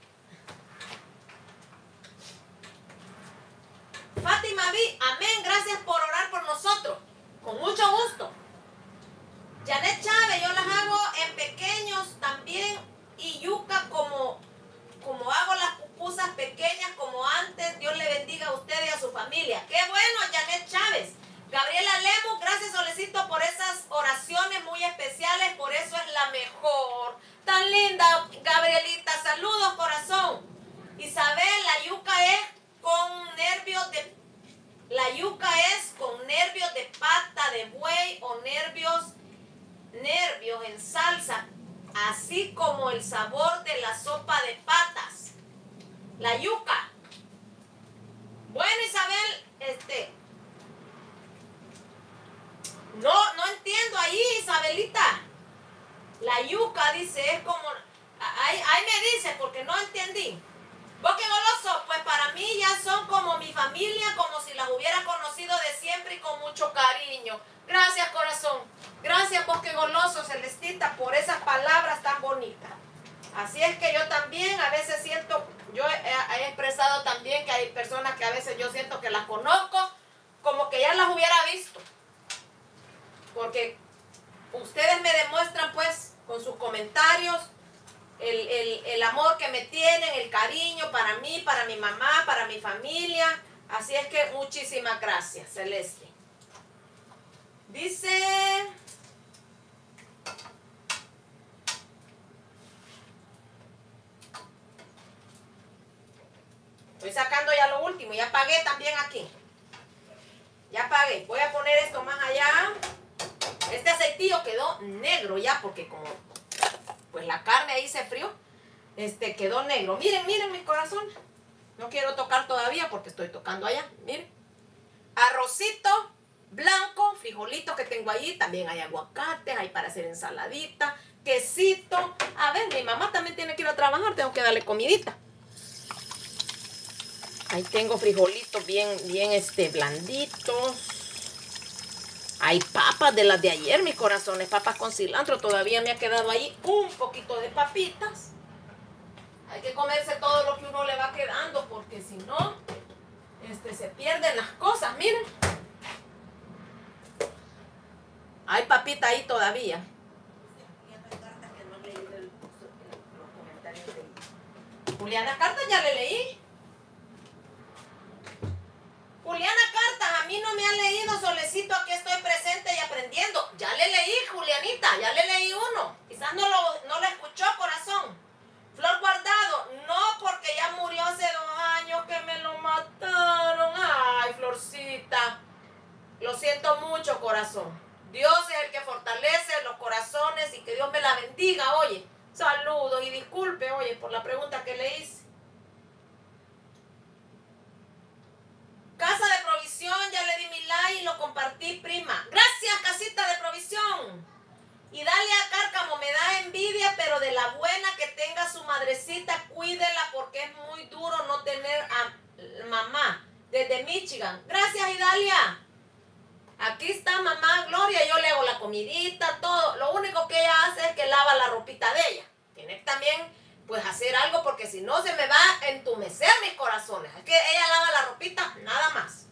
Fátima B, amén, gracias por orar por nosotros, con mucho gusto. Janet Chávez, yo las hago en pequeños también y yuca como hago las pupusas pequeñas como antes. Dios le bendiga a usted y a su familia. ¡Qué bueno, Janet Chávez! Gabriela Lemus, gracias, Solecito, por esas oraciones muy especiales. Por eso es la mejor. Tan linda, Gabrielita. Saludos, corazón. Isabel, la yuca es con nervios de pata de buey o nervios en salsa, así como el sabor de la sopa de patas. La yuca. Bueno, Isabel, no entiendo ahí, Isabelita. La yuca, dice, es como... Ahí me dice, porque no entendí. Bosque Goloso, pues para mí ya son como mi familia, como si las hubiera conocido de siempre y con mucho cariño. Gracias, corazón. Gracias, Bosque Goloso, Celestita, por esas palabras tan bonitas. Así es que yo también a veces siento, yo he expresado también que hay personas que a veces yo siento que las conozco, como que ya las hubiera visto. Porque ustedes me demuestran pues con sus comentarios el amor que me tienen, el cariño para mí, para mi mamá, para mi familia. Así es que muchísimas gracias, Celeste. Dice... Estoy sacando ya lo último. Ya apagué también aquí. Ya apagué. Voy a poner esto más allá. Este aceitillo quedó negro ya porque como pues la carne ahí se frió. Quedó negro. Miren, miren mis corazones. No quiero tocar todavía porque estoy tocando allá. Miren. Arrocito blanco, frijolitos que tengo allí. También hay aguacates, hay para hacer ensaladita, quesito. A ver, mi mamá también tiene que ir a trabajar. Tengo que darle comidita. Ahí tengo frijolitos bien blanditos. Hay papas de las de ayer, mis corazones. Papas con cilantro. Todavía me ha quedado ahí un poquito de papitas. Hay que comerse todo lo que uno le va quedando porque si no, se pierden las cosas. Miren. Hay papita ahí todavía. Juliana Cartas ya le leí. Juliana Cartas, a mí no me ha leído, Solecito, aquí estoy presente y aprendiendo. Ya le leí, Julianita, ya le leí uno. Quizás no lo escuchó, corazón. Flor Guardado, no, porque ya murió hace 2 años que me lo mataron. Ay, Florcita, lo siento mucho, corazón. Dios es el que fortalece los corazones y que Dios me la bendiga, oye. Saludos y disculpe, oye, por la pregunta que le hice. Casa de Provisión, ya le di mi like y lo compartí, prima. Gracias, casita de provisión. Y Dalia Cárcamo, me da envidia, pero de la buena que tenga su madrecita, cuídela porque es muy duro no tener a mamá. Desde Michigan. Gracias, Idalia. Aquí está mamá Gloria, yo le hago la comidita, todo. Lo único que ella hace es que lava la ropita de ella. Tiene que también, pues, hacer algo porque si no se me va a entumecer mis corazones. Es que ella lava la ropita, nada más.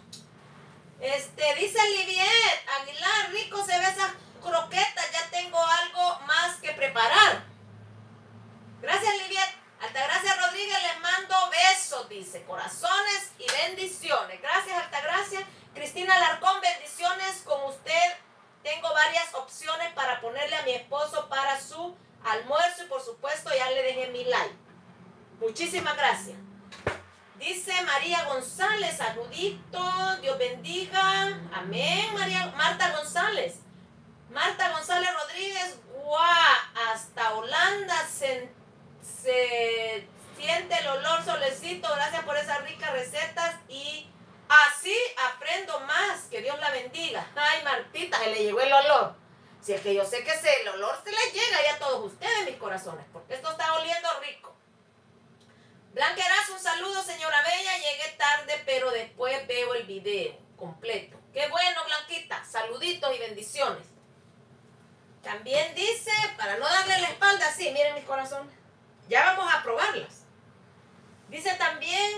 Dice Liviet Aguilar, rico se ve esas croquetas, ya tengo algo más que preparar. Gracias, Liviet. Altagracia Rodríguez, les mando besos, dice, corazones y bendiciones. Gracias, Altagracia. Cristina Alarcón, bendiciones con usted. Tengo varias opciones para ponerle a mi esposo para su almuerzo y por supuesto ya le dejé mi like. Muchísimas gracias. Dice María González, saluditos, Dios bendiga. Amén, Marta González. Marta González Rodríguez, guau, hasta Holanda se siente el olor, Solecito. Gracias por esas ricas recetas y así aprendo más. Que Dios la bendiga. Ay, Martita, se le llegó el olor. Si es que yo sé que el olor se les llega ya a todos ustedes, mis corazones, porque esto está oliendo rico. Blanqueraz, un saludo, señora Bella. Llegué tarde, pero después veo el video completo. Qué bueno, Blanquita. Saluditos y bendiciones. También dice, para no darle la espalda así, miren mis corazones. Ya vamos a probarlas. Dice también,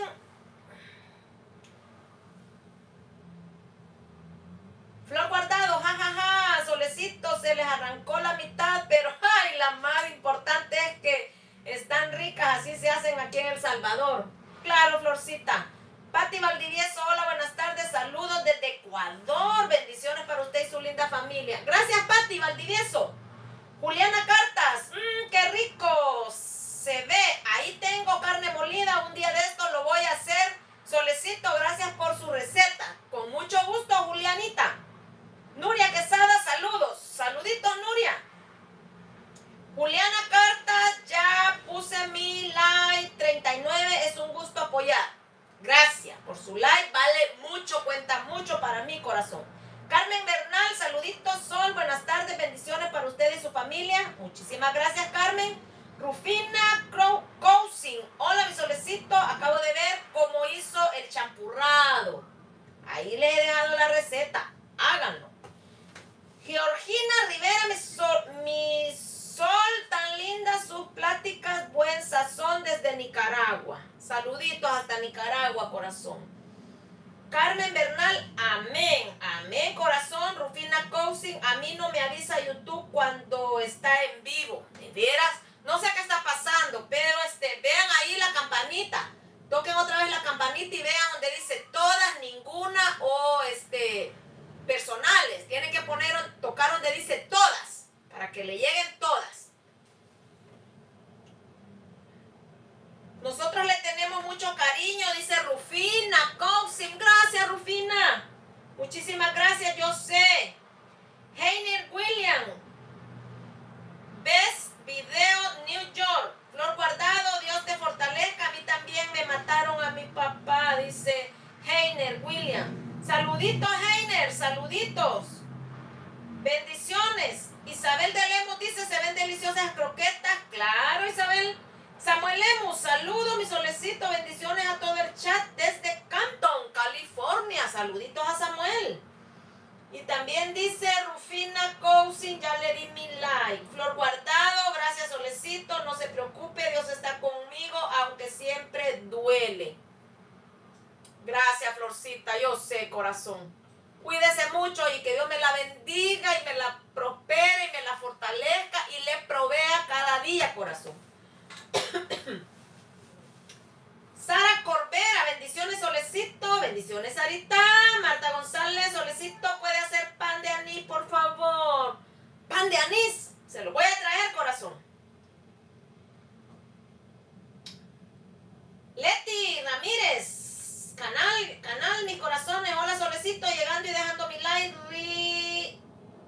Flor Guardado, jajaja, Solecito, se les arrancó la mitad, pero ay, la más importante es que están ricas, así se hacen aquí en El Salvador. Claro, Florcita. Pati Valdivieso, hola, buenas tardes, saludos desde Ecuador, bendiciones para usted y su linda familia. Gracias, Pati Valdivieso. Juliana Cartas, qué rico se ve, ahí tengo carne molida, un día de esto lo voy a hacer. Solecito, gracias por su receta, con mucho gusto, Julianita. Nuria Quesada, saludos, saluditos, Nuria. Juliana Cartas, ya puse mi like, 39, es un gusto apoyar. Gracias por su like, vale mucho, cuenta mucho para mi corazón. Carmen Bernal, saluditos, Sol, buenas tardes, bendiciones para usted y su familia. Muchísimas gracias, Carmen. Rufina Cousin, hola, mi Solecito, acabo de ver cómo hizo el champurrado. Ahí le he dejado la receta, háganlo. Georgina Rivera, mi Sol, tan linda sus pláticas, buen sazón desde Nicaragua. Saluditos hasta Nicaragua, corazón. Carmen Bernal, amén, amén, corazón. Rufina Cousin, a mí no me avisa YouTube cuando está en vivo. De veras, no sé qué está pasando, pero vean ahí la campanita. Toquen otra vez la campanita y vean donde dice todas, ninguna o personales. Tienen que tocar donde dice todas, para que le lleguen todas. Nosotros le tenemos mucho cariño, dice deliciosas croquetas. Claro, Isabel. Samuel Lemus, saludos, mi solecito. Bendiciones a todo el chat desde Canton, California. Saluditos a Samuel. Y también dice Rufina Cousin, ya le di mi like. Flor Guardado, gracias solecito. No se preocupe, Dios está conmigo, aunque siempre duele. Gracias, Florcita, yo sé, corazón. Cuídese mucho y que Dios me la bendiga y me la prospere y me la fortalezca y le provea cada día, corazón. Sara Corbera, bendiciones, solecito. Bendiciones, Sarita. Marta González, solecito, ¿puede hacer pan de anís, por favor? Pan de anís, se lo voy a traer, corazón. Leti Ramírez, canal, mis corazones. Hola, solecito, llegando y dejando mi like.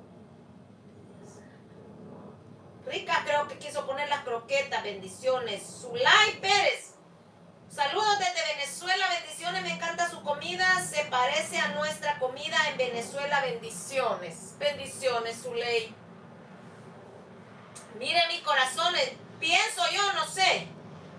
Rica, creo que quiso poner las croquetas. Bendiciones. Zulay Pérez, saludos desde Venezuela. Bendiciones, me encanta su comida. Se parece a nuestra comida en Venezuela. Bendiciones. Bendiciones, Zulay. Miren mis corazones. Pienso yo, no sé.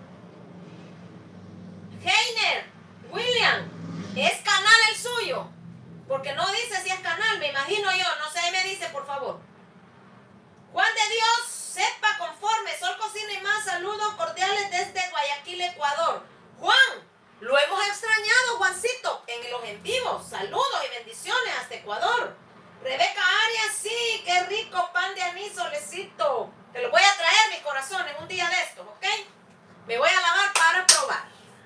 Heiner, William, ¿es canal el suyo? Porque no dice si es canal, me imagino yo. No sé, ahí me dice, por favor. Juan de Dios, sepa conforme. Sol Cocina y más, saludos cordiales desde Guayaquil, Ecuador. Juan, lo hemos extrañado, Juancito, en los en vivos. Saludos y bendiciones hasta Ecuador. Rebeca Arias, sí, qué rico pan de anís, solecito. Te lo voy a traer, mis corazones, un día de estos, ¿ok? Me voy a lavar para probar.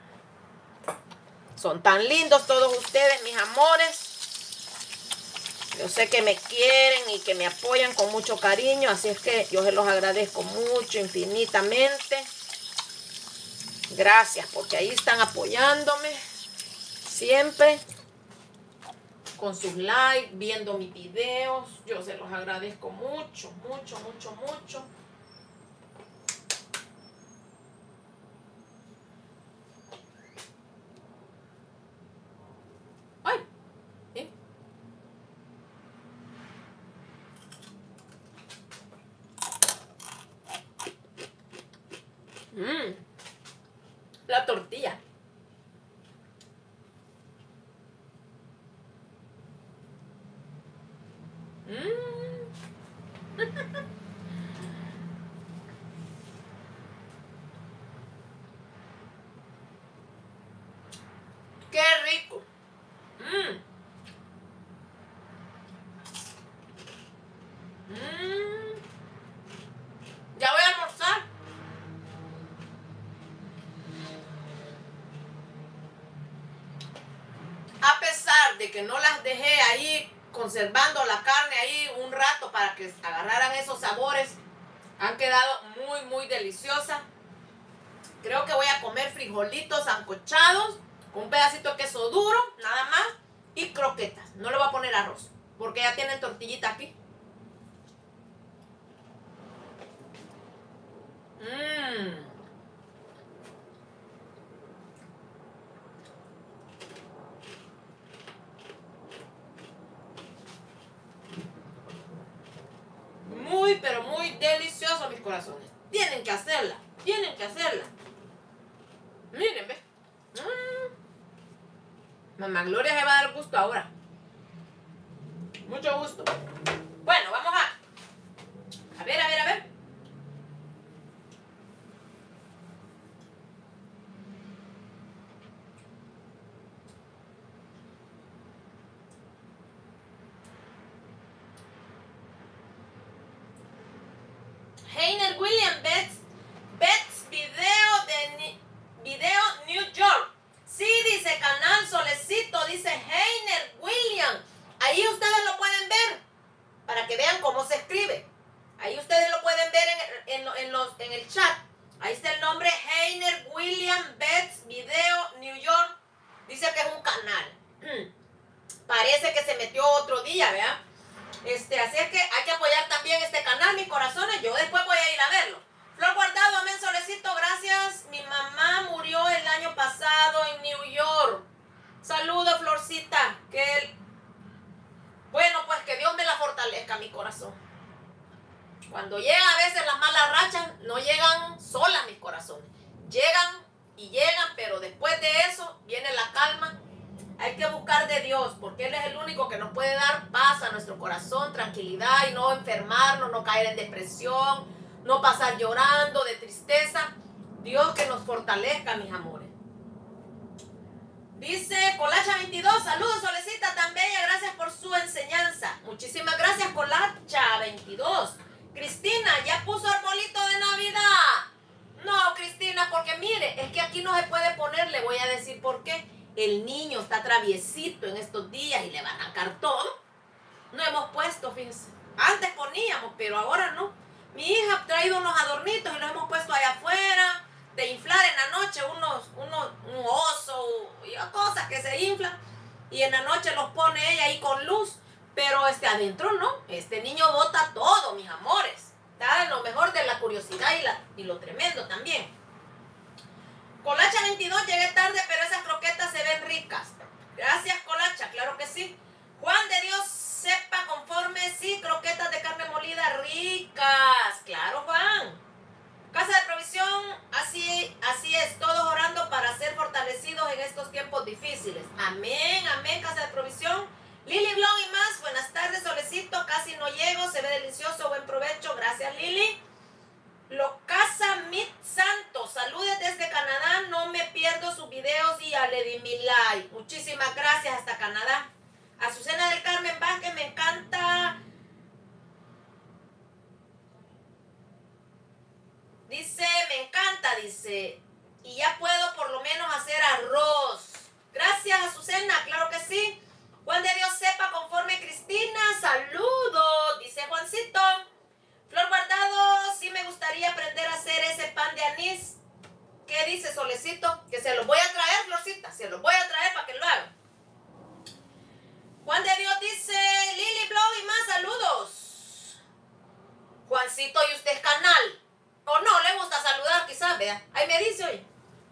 Son tan lindos todos ustedes, mis amores. Yo sé que me quieren y que me apoyan con mucho cariño, así es que yo se los agradezco mucho, infinitamente. Gracias, porque ahí están apoyándome siempre con sus likes, viendo mis videos. Yo se los agradezco mucho, mucho, mucho, mucho. ¡Ay! ¿Eh? La tortilla. ¡Qué rico! Ya voy a almorzar. A pesar de que no las dejé ahí conservando la carne ahí un rato para que agarraran esos sabores, han quedado muy, muy deliciosas. Creo que voy a comer frijolitos sancochados con un pedacito de queso duro, nada más, y croquetas. No le voy a poner arroz, porque ya tienen tortillita aquí. Muy, pero muy delicioso, mis corazones. Tienen que hacerla, tienen que hacerla. Miren, ¿ves? Mamá Gloria se va a dar gusto ahora. Mucho gusto. Bueno, vamos a ver, a ver, a ver. Heiner William Betts video New York. Sí, dice canal Solecito, dice Heiner William. Ahí ustedes lo pueden ver para que vean cómo se escribe. Ahí ustedes lo pueden ver en el chat. Ahí está el nombre Heiner William Betts video New York. Dice que es un canal. Parece que se metió otro día, ¿verdad? Así es que hay que apoyar también este canal, mis corazones. Yo después voy a ir a verlo. Flor Guardado, amén, Solecito, gracias. Mi mamá murió el año pasado en New York. Saludos, Florcita. Bueno, pues que Dios me la fortalezca, mi corazón. Cuando cuando llegan a veces las malas rachas, no llegan solas mis corazones. Llegan y llegan, pero después de eso viene la calma. Hay que buscar de Dios, porque Él es el único que nos puede dar paz a nuestro corazón, tranquilidad, y no enfermarnos, no caer en depresión, no pasar llorando de tristeza. Dios que nos fortalezca, mis amores. Dice Colacha 22, saludos Solecita tan bella, gracias por su enseñanza. Muchísimas gracias Colacha 22. Cristina, ¿ya puso arbolito de Navidad? No, Cristina, porque mire, es que aquí no se puede poner, le voy a decir por qué. El niño está traviesito en estos días y le va a arrancar todo. No hemos puesto, fíjense. Antes poníamos, pero ahora no. Mi hija ha traído unos adornitos y los hemos puesto allá afuera, de inflar en la noche, un oso y cosas que se inflan. Y en la noche los pone ella ahí con luz. Pero adentro no. Este niño bota todo, mis amores. Está en lo mejor de la curiosidad y lo tremendo también. Colacha 22, llegué tarde, pero esas croquetas se ven ricas. Gracias, Colacha, claro que sí. Juan de Dios sepa conforme, sí, croquetas de carne molida ricas. Claro, Juan. Casa de provisión, así es, todos orando para ser fortalecidos en estos tiempos difíciles. Amén, amén, casa de provisión. Lili Blog y más, buenas tardes, Solecito, casi no llego, se ve delicioso, buen provecho, gracias Lili. Locasa Mit Santos, saludes desde Canadá, no me pierdo sus videos y le di mi like. Muchísimas gracias hasta Canadá. Azucena del Carmen Vázquez, me encanta. Dice, me encanta, dice, y ya puedo por lo menos hacer arroz. Gracias, Azucena, claro que sí. Juan de Dios sepa conforme Cristina, saludos, dice Juancito. Flor Guardado, sí me gustaría aprender a hacer ese pan de anís. ¿Qué dice Solecito? Que se los voy a traer, Florcita, se los voy a traer para que lo hagan. Juan de Dios dice, Lili Blog y más, saludos. Juancito, ¿y usted es canal? O no, le gusta saludar quizás, vea. Ahí me dice hoy.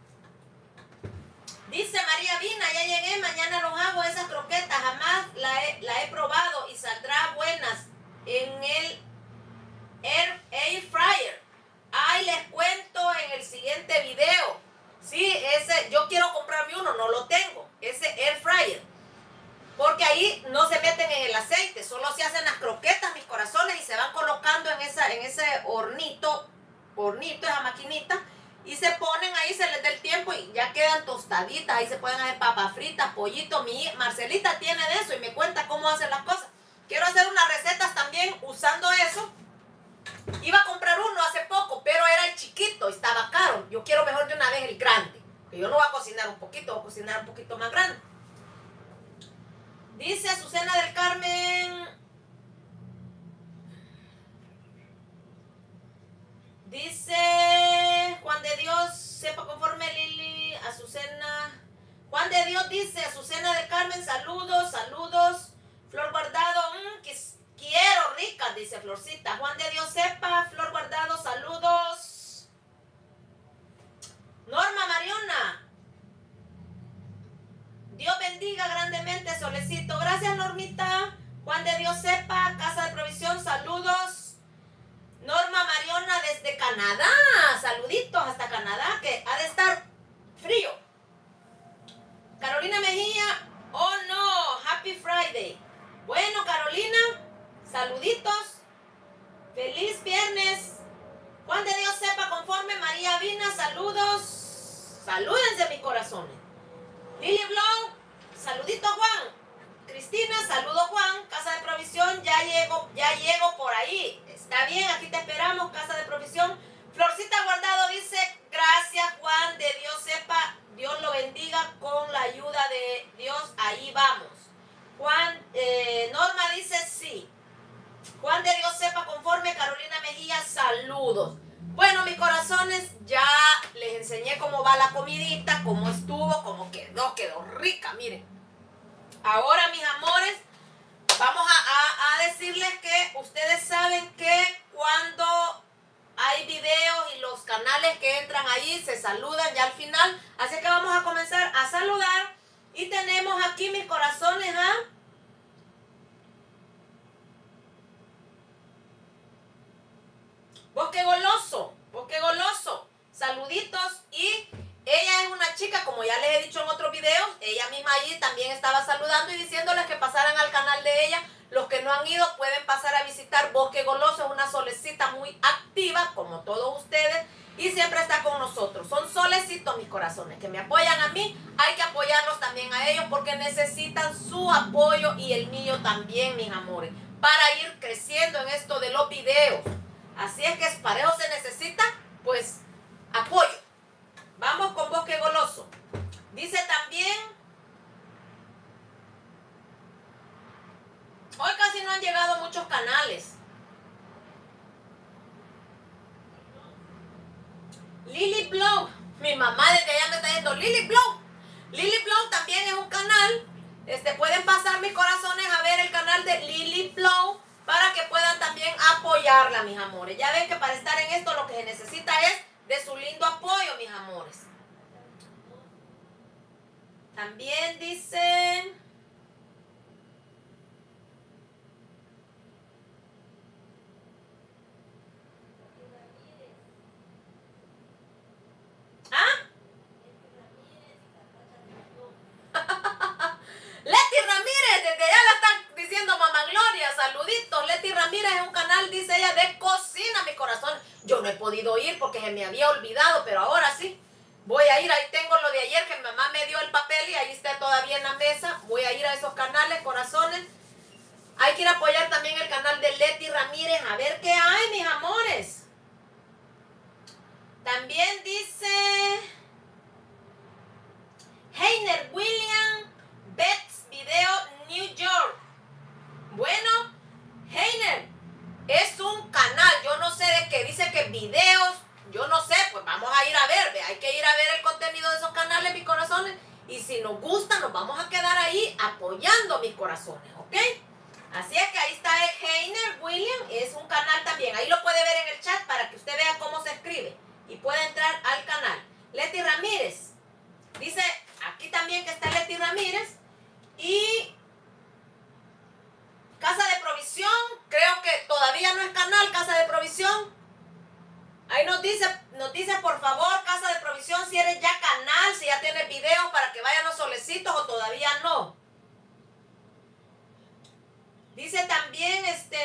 Dice María Vina, ya llegué, mañana los hago esas croquetas, jamás la he probado y saldrá buenas en el air fryer. Ahí les cuento en el siguiente video. Sí, yo quiero comprarme uno, no lo tengo, ese air fryer. Porque ahí no se meten en el aceite, solo se hacen las croquetas, mis corazones, y se van colocando en ese hornito, esa maquinita, y se ponen ahí, se les da el tiempo y ya quedan tostaditas. Ahí se pueden hacer papas fritas, pollitos. Marcelita tiene de eso y me cuenta cómo hacer las cosas. Quiero hacer unas recetas también usando eso. Iba a comprar uno hace poco, pero era el chiquito y estaba caro. Yo quiero mejor de una vez el grande. Que yo no voy a cocinar un poquito, voy a cocinar un poquito más grande. Dice Azucena del Carmen. Dice Juan de Dios, sepa conforme Lili, Azucena. Juan de Dios dice, Azucena del Carmen, saludos, saludos. Flor Guardado, quiero ricas, dice Florcita. Juan de Dios sepa, Flor Guardado, saludos. Norma Mariona, Dios bendiga grandemente, Solecito. Gracias, Normita. Juan de Dios sepa, Casa de Provisión, saludos. Norma Mariona desde Canadá, saluditos hasta Canadá, que ha de estar frío. Carolina Mejía, oh no, Happy Friday. Bueno, Carolina, saluditos, feliz viernes. Juan de Dios sepa conforme María Vina, saludos, salúdense mis corazones. Lili Blog, saludito Juan. Cristina, saludo Juan, Casa de Provisión, ya llego por ahí. Está bien, aquí te esperamos, Casa de Provisión. Florcita Guardado dice, gracias Juan, de Dios sepa, Dios lo bendiga con la ayuda de Dios, ahí vamos. Norma dice sí. Juan de Dios sepa conforme, Carolina Mejía, saludos. Bueno, mis corazones, ya les enseñé cómo va la comidita, cómo estuvo, cómo quedó rica, miren. Ahora, mis amores, vamos a decirles que ustedes saben que cuando hay videos y los canales que entran ahí se saludan ya al final. Así que vamos a comenzar a saludar. Y tenemos aquí, mis corazones, Bosque Goloso, Bosque Goloso, saluditos. Y ella es una chica, como ya les he dicho en otros videos, ella misma allí también estaba saludando y diciéndoles que pasaran al canal de ella. Los que no han ido pueden pasar a visitar Bosque Goloso, es una solecita muy activa, como todos ustedes, y siempre está con nosotros. Son solecitos, mis corazones, que me apoyan a mí. Hay que apoyarlos también a ellos porque necesitan su apoyo y el mío también, mis amores, para ir creciendo en esto de los videos. Así es que para eso se necesita, pues, apoyo. Vamos con Bosque Goloso. Dice también, hoy casi no han llegado muchos canales. Lily Blog, mi mamá de que ella me está diciendo Lily Blog. Lily Blog también es un canal. Pueden pasar, mis corazones, a ver el canal de Lily Blog para que puedan también apoyarla, mis amores. Ya ven que para estar en esto lo que se necesita es de su lindo apoyo, mis amores. También dicen, Leti Ramírez, desde allá la están diciendo Mamá Gloria, saluditos. Leti Ramírez es un canal, dice ella, de cocina, mi corazón. Yo no he podido ir porque se me había olvidado, pero ahora sí. Voy a ir, ahí tengo lo de ayer que mi mamá me dio el papel y ahí está todavía en la mesa. Voy a ir a esos canales, corazones. Hay que ir a apoyar también el canal de Leti Ramírez, a ver qué hay, mis amores. También dice Heiner William Betts Video New York. Bueno, Heiner es un canal, yo no sé de qué, dice que videos, yo no sé, pues vamos a ir a ver, hay que ir a ver el contenido de esos canales, mis corazones, y si nos gusta nos vamos a quedar ahí apoyando, mis corazones, ¿ok? Así es que ahí está el Heiner William, es un canal también, ahí lo puede ver en el chat para que usted vea cómo se escribe y pueda entrar al canal. Leti Ramírez, dice aquí también que está Leti Ramírez. Y Casa de Provisión, creo que todavía no es canal, Casa de Provisión. Ahí nos dice por favor, Casa de Provisión, si eres ya canal, si ya tienes videos para que vayan los solecitos o todavía no. Dice también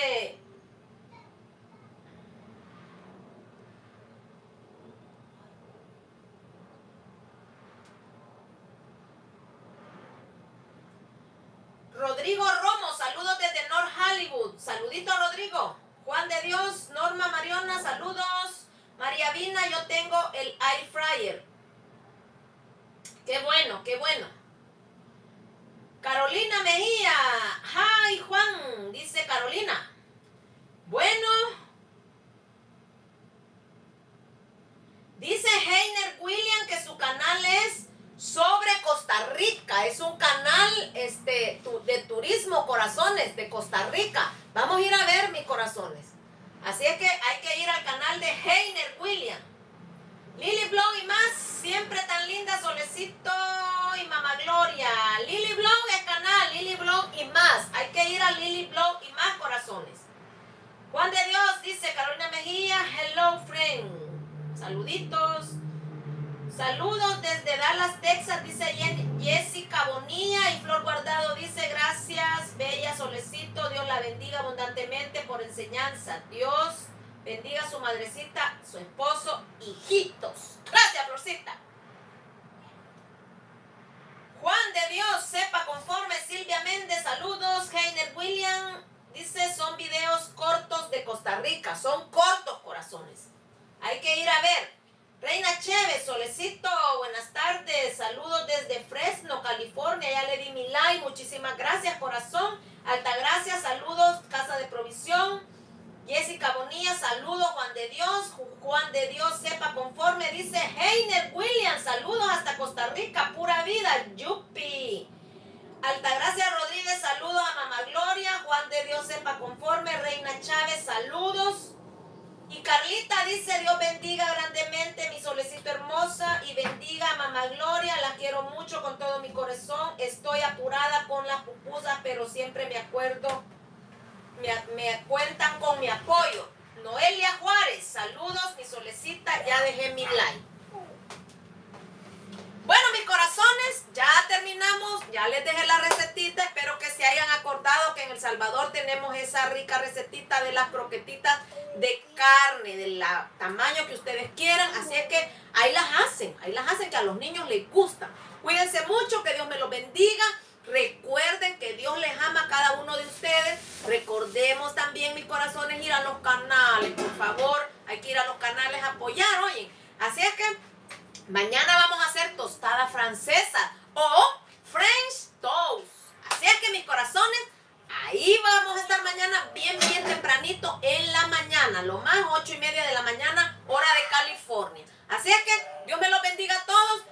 Rodrigo Romo, saludos desde North Hollywood. Saludito, Rodrigo. Juan de Dios, Norma Mariona, saludos. María Vina, yo tengo el air fryer. Qué bueno, qué bueno. Carolina Mejía, hi Juan, dice Carolina. Bueno. Dice Heiner William que su canal es sobre Costa Rica, es un canal de turismo, corazones, de Costa Rica. Vamos a ir a ver, mis corazones. Así es que hay que ir al canal de Heiner William. Lily Blog y más, siempre tan linda, Solecito y Mamá Gloria. Lily Blog es canal, Lily Blog y más. Hay que ir a Lily Blog y más, corazones. Juan de Dios dice, Carolina Mejía, hello friend. Saluditos. Saludos desde Dallas, Texas, dice Jessica Bonilla. Y Flor Guardado dice, gracias, bella Solecito, Dios la bendiga abundantemente por enseñanza. Dios bendiga a su madrecita, su esposo, hijitos. Gracias, Florcita. Juan de Dios, sepa conforme, Silvia Méndez, saludos. Heiner William dice, son videos cortos de Costa Rica, son cortos, corazones. Hay que ir a ver. Reina Chévez, Solecito, buenas tardes, saludos desde Fresno, California, ya le di mi like, muchísimas gracias, corazón. Altagracia, saludos, Casa de Provisión. Jessica Bonilla, saludos, Juan de Dios, sepa conforme, dice Heiner William, saludos hasta Costa Rica, pura vida, yupi. Altagracia Rodríguez, saludos a Mamá Gloria. Juan de Dios, sepa conforme. Reina Chávez, saludos. Y Carlita dice, Dios bendiga grandemente mi Solecito hermosa y bendiga a Mamá Gloria, la quiero mucho con todo mi corazón. Estoy apurada con las pupusas, pero siempre me acuerdo, me cuentan con mi apoyo. Noelia Juárez, saludos. Salvador tenemos esa rica recetita de las croquetitas de carne, del tamaño que ustedes quieran. Así es que ahí las hacen que a los niños les gustan. Cuídense mucho, que Dios me los bendiga. Recuerden que Dios les ama a cada uno de ustedes. Recordemos también, mis corazones, ir a los canales, por favor. Hay que ir a los canales a apoyar, oye. Así es que mañana vamos a hacer tostada francesa o French toast. Así es que, mis corazones, ahí vamos a estar mañana bien tempranito en la mañana. Lo más 8:30 de la mañana, hora de California. Así es que Dios me los bendiga a todos.